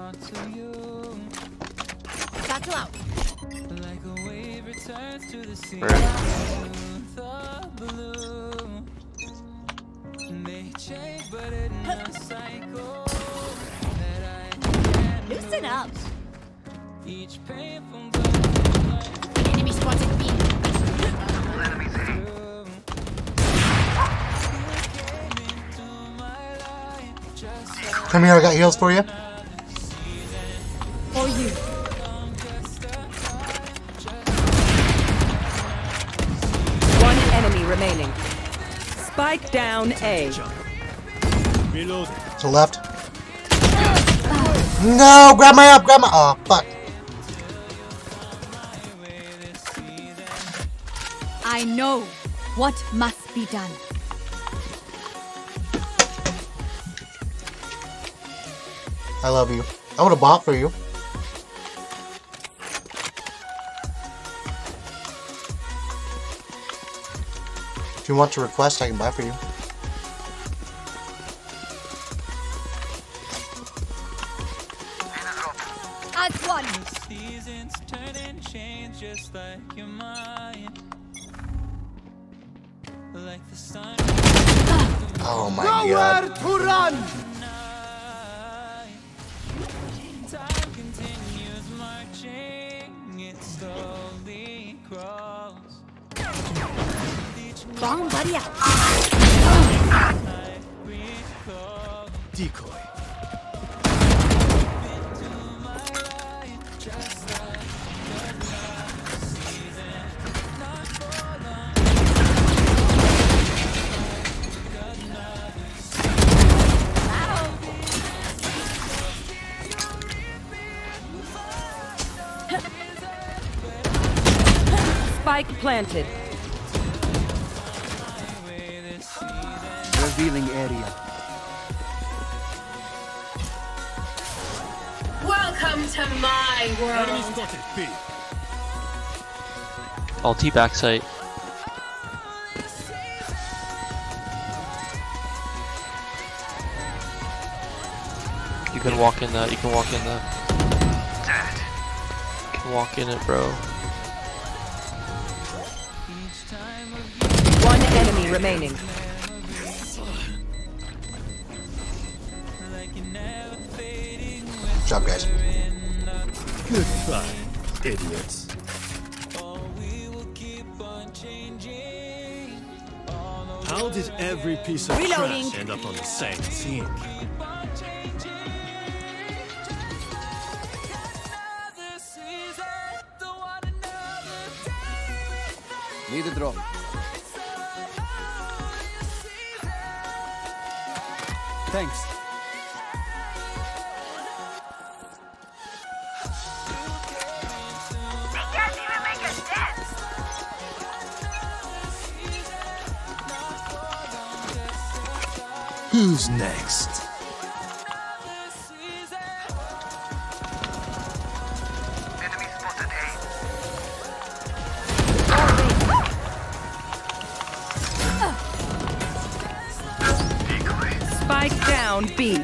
Satchel out. Like a wave returns to the sea. Where? The blue. They change, but in a cycle that I can't Loosen up. each painful Enemy spotted B. Enemies A. Come here, I got heals for you. For you. One enemy remaining. Spike down A. Reload. To left. No, grab my up, grab my. Oh, fuck. I know what must be done. I love you. I would have bought for you. If you want to request, I can buy for you. As one. Seasons turn and change just like your mind. Like the sun. Oh my god. Nowhere to run! Time continues marching, it slowly crawls. Bomb buddy out. Decoy. Spike planted. Revealing area. Welcome to my world. Enemy spotted B. Ulti backside. You can walk in that. You can walk in that. You can walk in it, bro. One enemy remaining. Good job, guys. Goodbye, idiots. How did every piece of Reloading. trash end up on the same team? Need a drop. Thanks. Who's next? Enemy spotted Spike down B.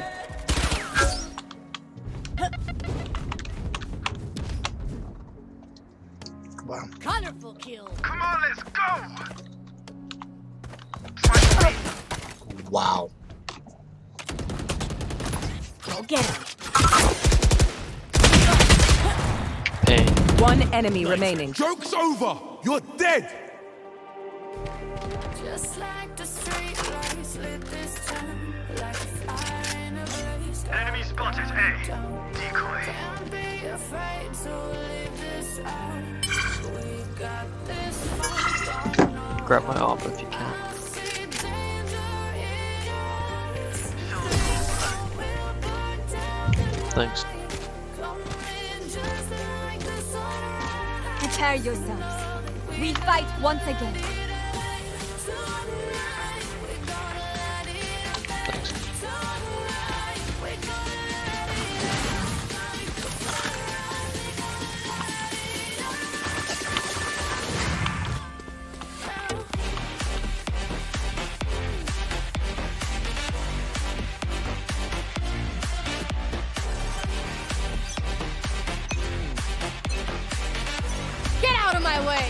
Wow. Colorful kill. Come on, let's go! Wow. Go get him. Pain. One enemy remaining. Joke's over! You're dead! Just like the street lights lit this town, like a fire in a blaze. Enemy spotted A. Decoy. Can't be afraid to leave this out. We got this fight. Grab my op if you can. See danger in your eyes. Thanks. Come in just like the sunrise. Prepare yourselves. We fight once again. Thanks. Get out of my way.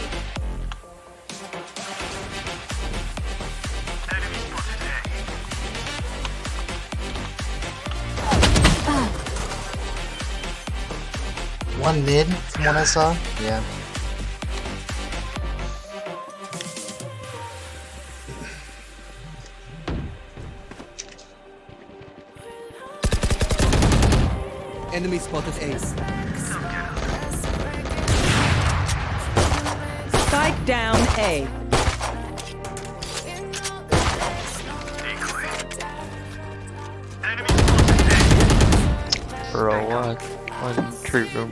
Enemy spotted A. One mid from what I saw. Yeah. Enemy spotted A. Spike down A. Bro, what? One tree room.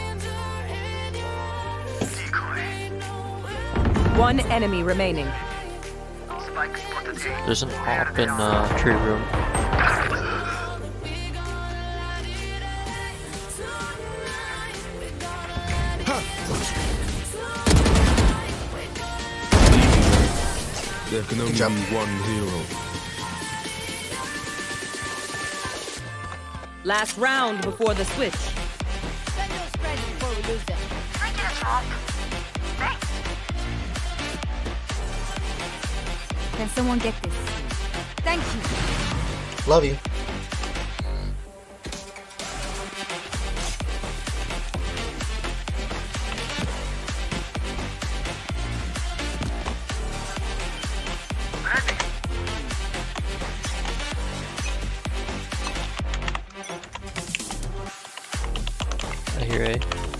One enemy remaining. There's an op in tree room. There can only be one hero. Last round before the switch. Send those friends before we lose them. Can someone get this? Thank you. Love you. I hear A.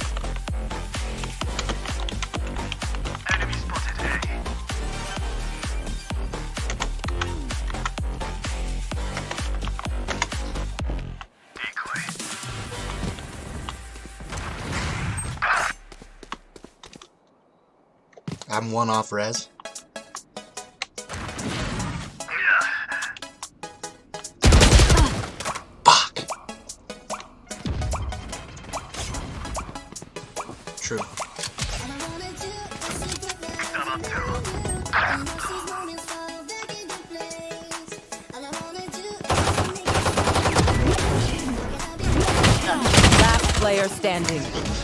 I'm one off res. Fuck. True. Last player standing.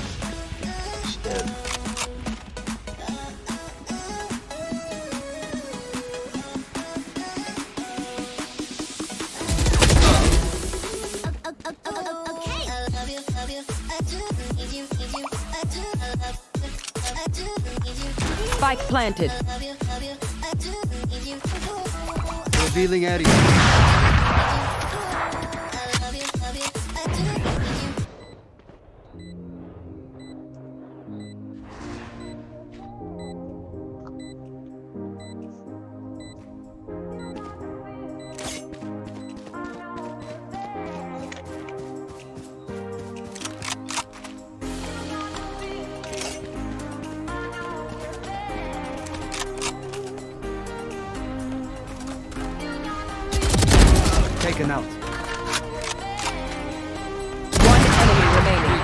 Spike planted. Revealing area. Taken out. One enemy remaining.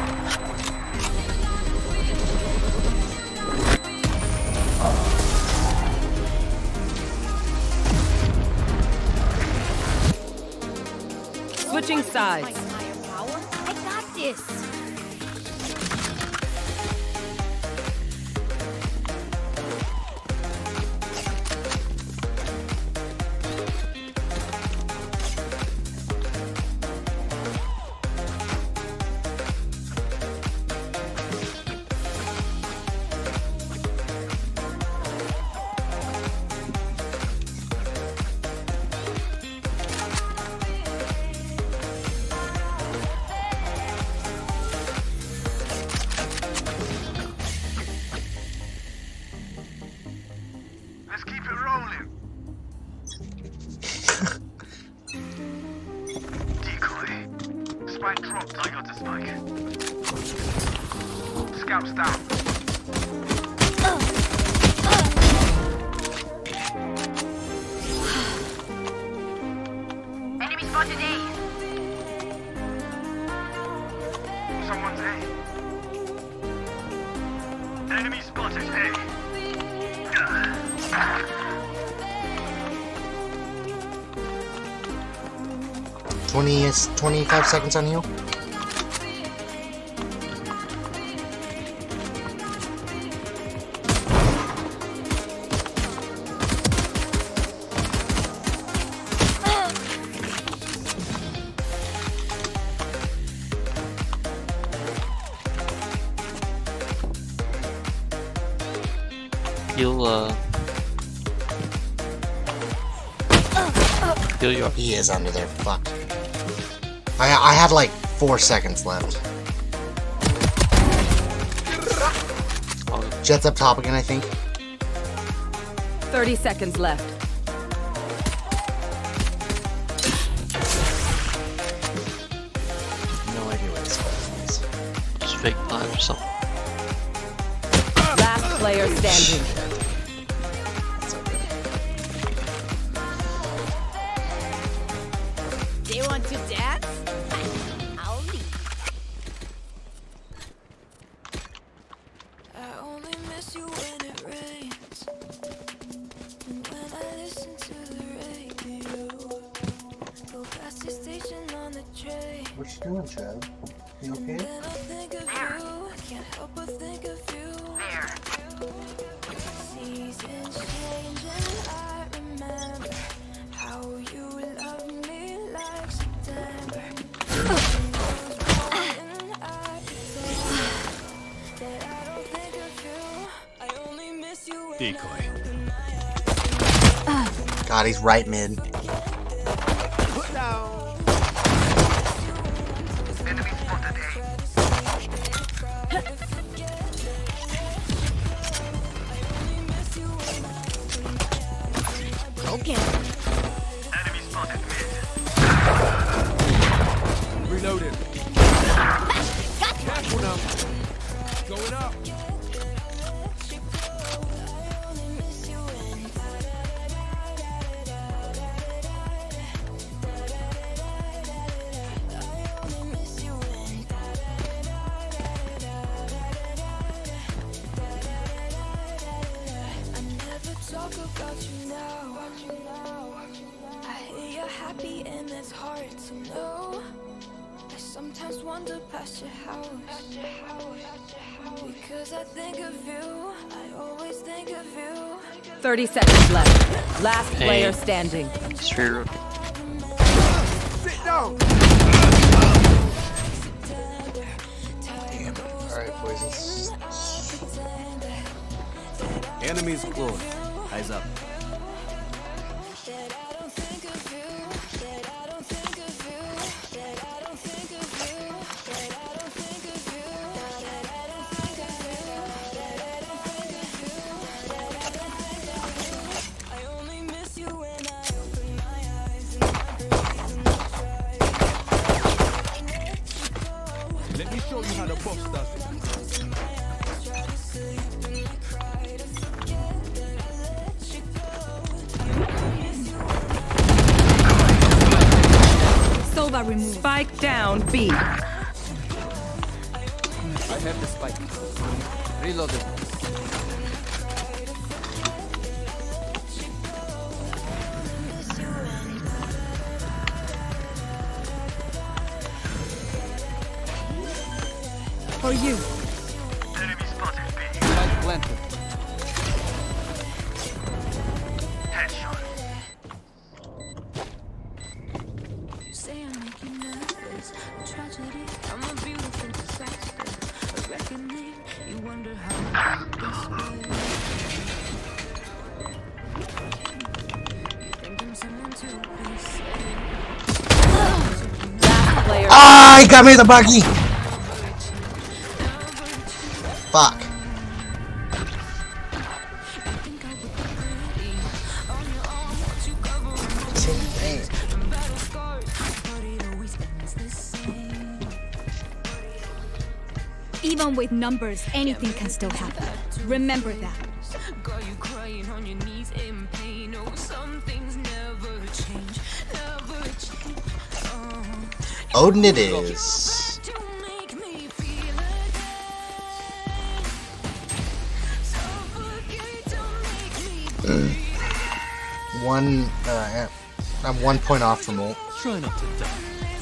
Switching sides. I got this. Let's keep it rolling. Decoy. Spike dropped. I got the spike. Scouts down. Enemy spotted A. Someone's A. Enemy spotted A. 25 seconds on heal. Heal you up. He is under there. Fuck. I have like 4 seconds left. Jet's up top again, I think. 30 seconds left. No idea where fake knife or something. Last player standing. They want to dance? I'll leave. I only miss you when it rains. When I listen to the radio, go past the station on the train. What you doing, Chad? You okay? Then I think of you, can't help but think of you. Seasons change and I remember how you loved me like September. And I that I don't think of you. I only miss you when Decoy. God, he's right mid. Put down. Enemy spotted A. Okay. Enemy spotted mid. Reloaded. Careful now. Going up. Talk about you now. I hear you're happy and that's hard to know. I sometimes wander past your house because I think of you. I always think of you. 30 seconds left. Last player standing. Sphere. Sit down. Damn. Alright, boys. Enemies close. Eyes up. Let me show you how the boss does it. Sova removed. Spike down B. I have the spike. Reloaded. For you. Enemy spotted B. Spike planted. Headshot. You say I'm making nervous. A tragedy. I'm a beautiful disaster. A reckoning. You wonder how I got this way. You think I'm someone to be saved. Last player. Ah, he got me the buggy! Fuck. Even with numbers, anything can still happen. Remember that. Got you crying on your knees in pain. Oh, some things never change. Never change. Odin it is. I'm 1 point off from ult. Try not to die.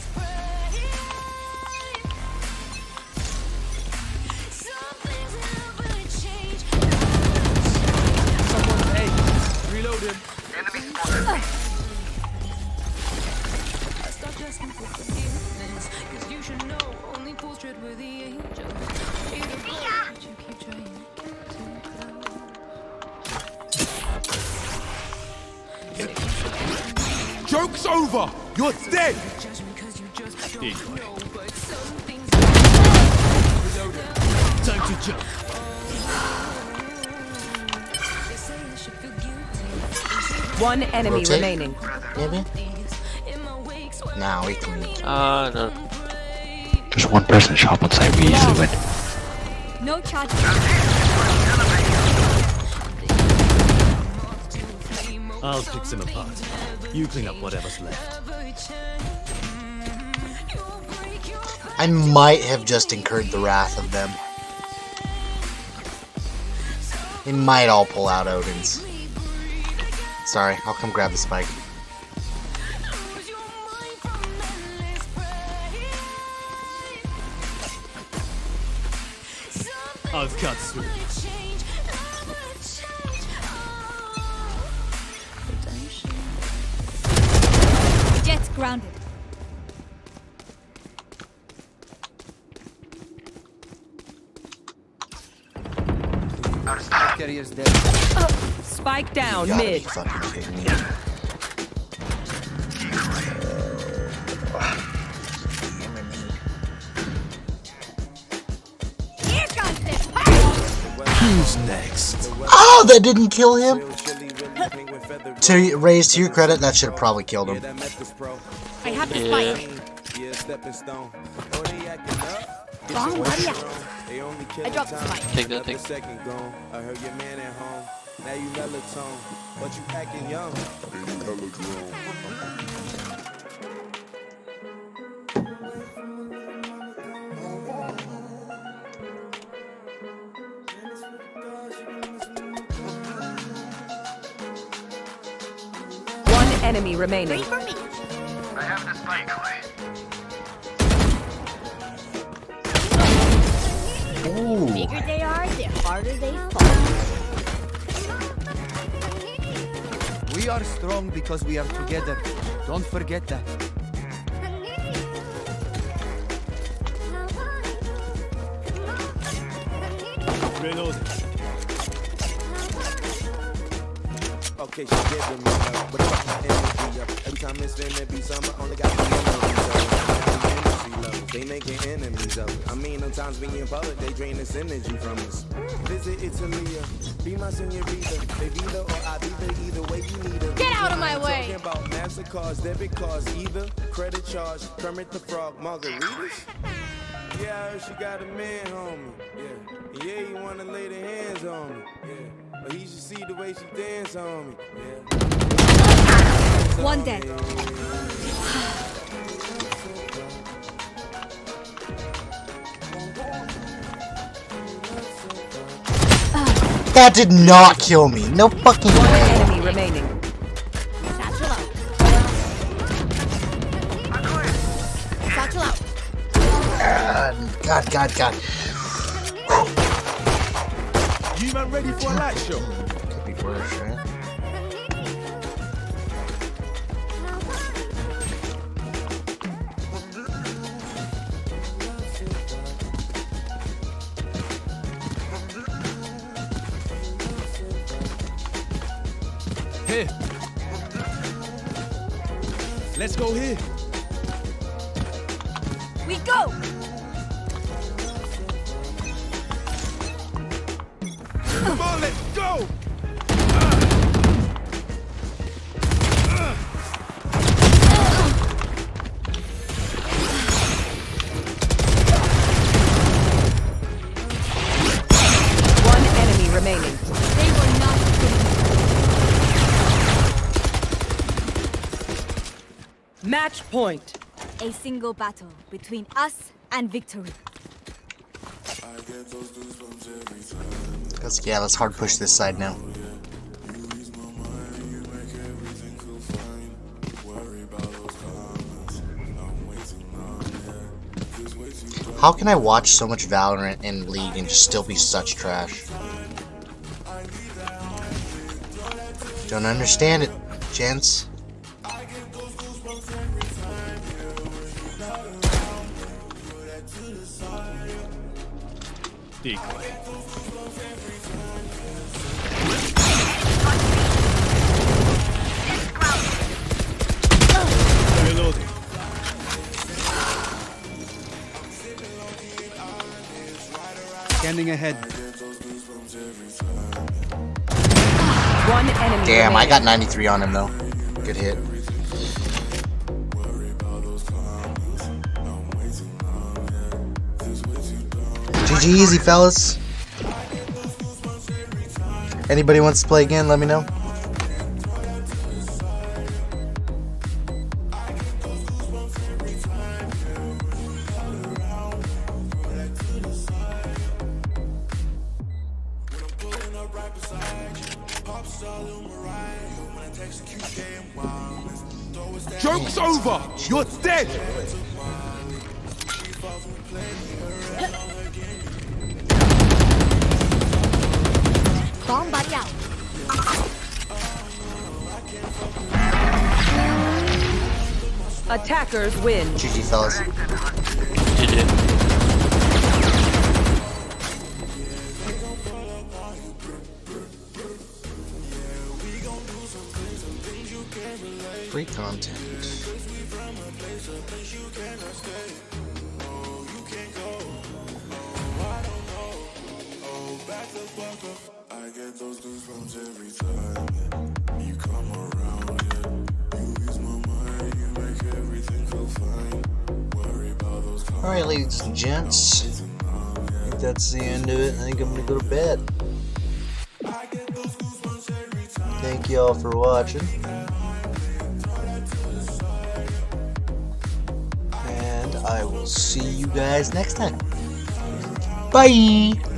Someone's A. Reloaded. Enemy spotted B. I stopped asking for forgiveness, 'cause you should know only fools tread where the angels. Either go, but you keep trying to get too close. Joke's over. You're dead. Decoy. Time to jump. One enemy Rotate. remaining. Maybe? Now we can. No. There's one person shop on site, we easily win. No charge. I'll pick them apart. You clean up whatever's left. I might have just incurred the wrath of them. They might all pull out Odin's. Sorry, I'll come grab the spike. I've cut through. Jet's grounded. Carrier's dead. Spike down You gotta mid. be fucking kidding me. Here comes this. Who's next? Oh, that didn't kill him. To raise to your credit, that should have probably killed him. I have the spike. Bomb, hurry up. I dropped the spike. Take that, take I heard your man at home. Now you melatonin, but you acting young. One enemy remaining. Wait for me. I have the spike. The bigger they are, the harder they fall. We are strong because we are together. Don't forget that. Reload. Okay, she giving me love, but fuck my energy up. Every time it's finna be summer, only got the memories of it. Energy level, they making enemies of it. I mean, sometimes being in public, they drain this energy from us. Visit Italia, be my senorita. They be the or I be the either way you need her. Get out of my way. Talking about MasterCards, debit cards, either credit charge, Kermit the Frog, margaritas. Yeah, I heard she got a man, homie. Yeah, you wanna lay the hands on me. Yeah. But he should see the way she dance on me. Yeah. One dead. That did not kill me. No fucking One way. enemy remaining. Satchel out. Satchel out. God. You man ready for a light show? Could be worse, right? Here. Let's go here. We go. Come on, let's go. One enemy remaining. They were not Match point. a single battle between us and victory. Let's hard push this side now. How can I watch so much Valorant in League and just still be such trash? Don't understand it, gents. Decoy. Reloading. Scanning ahead. One enemy Damn, remaining. I got 93 on him though. Good hit. GG easy, fellas. Anybody wants to play again, let me know. Joke's over! You're dead! Bomb buddy out. Attackers win. GG, fellas. GG. Free content. I get those goosebumps every time you come around. Yeah. You ease my mind, you make everything feel fine. Worry about those. Alright, ladies and gents. I think that's the end of it. I think I'm gonna go to bed. Thank you all for watching. And I will see you guys next time. Bye!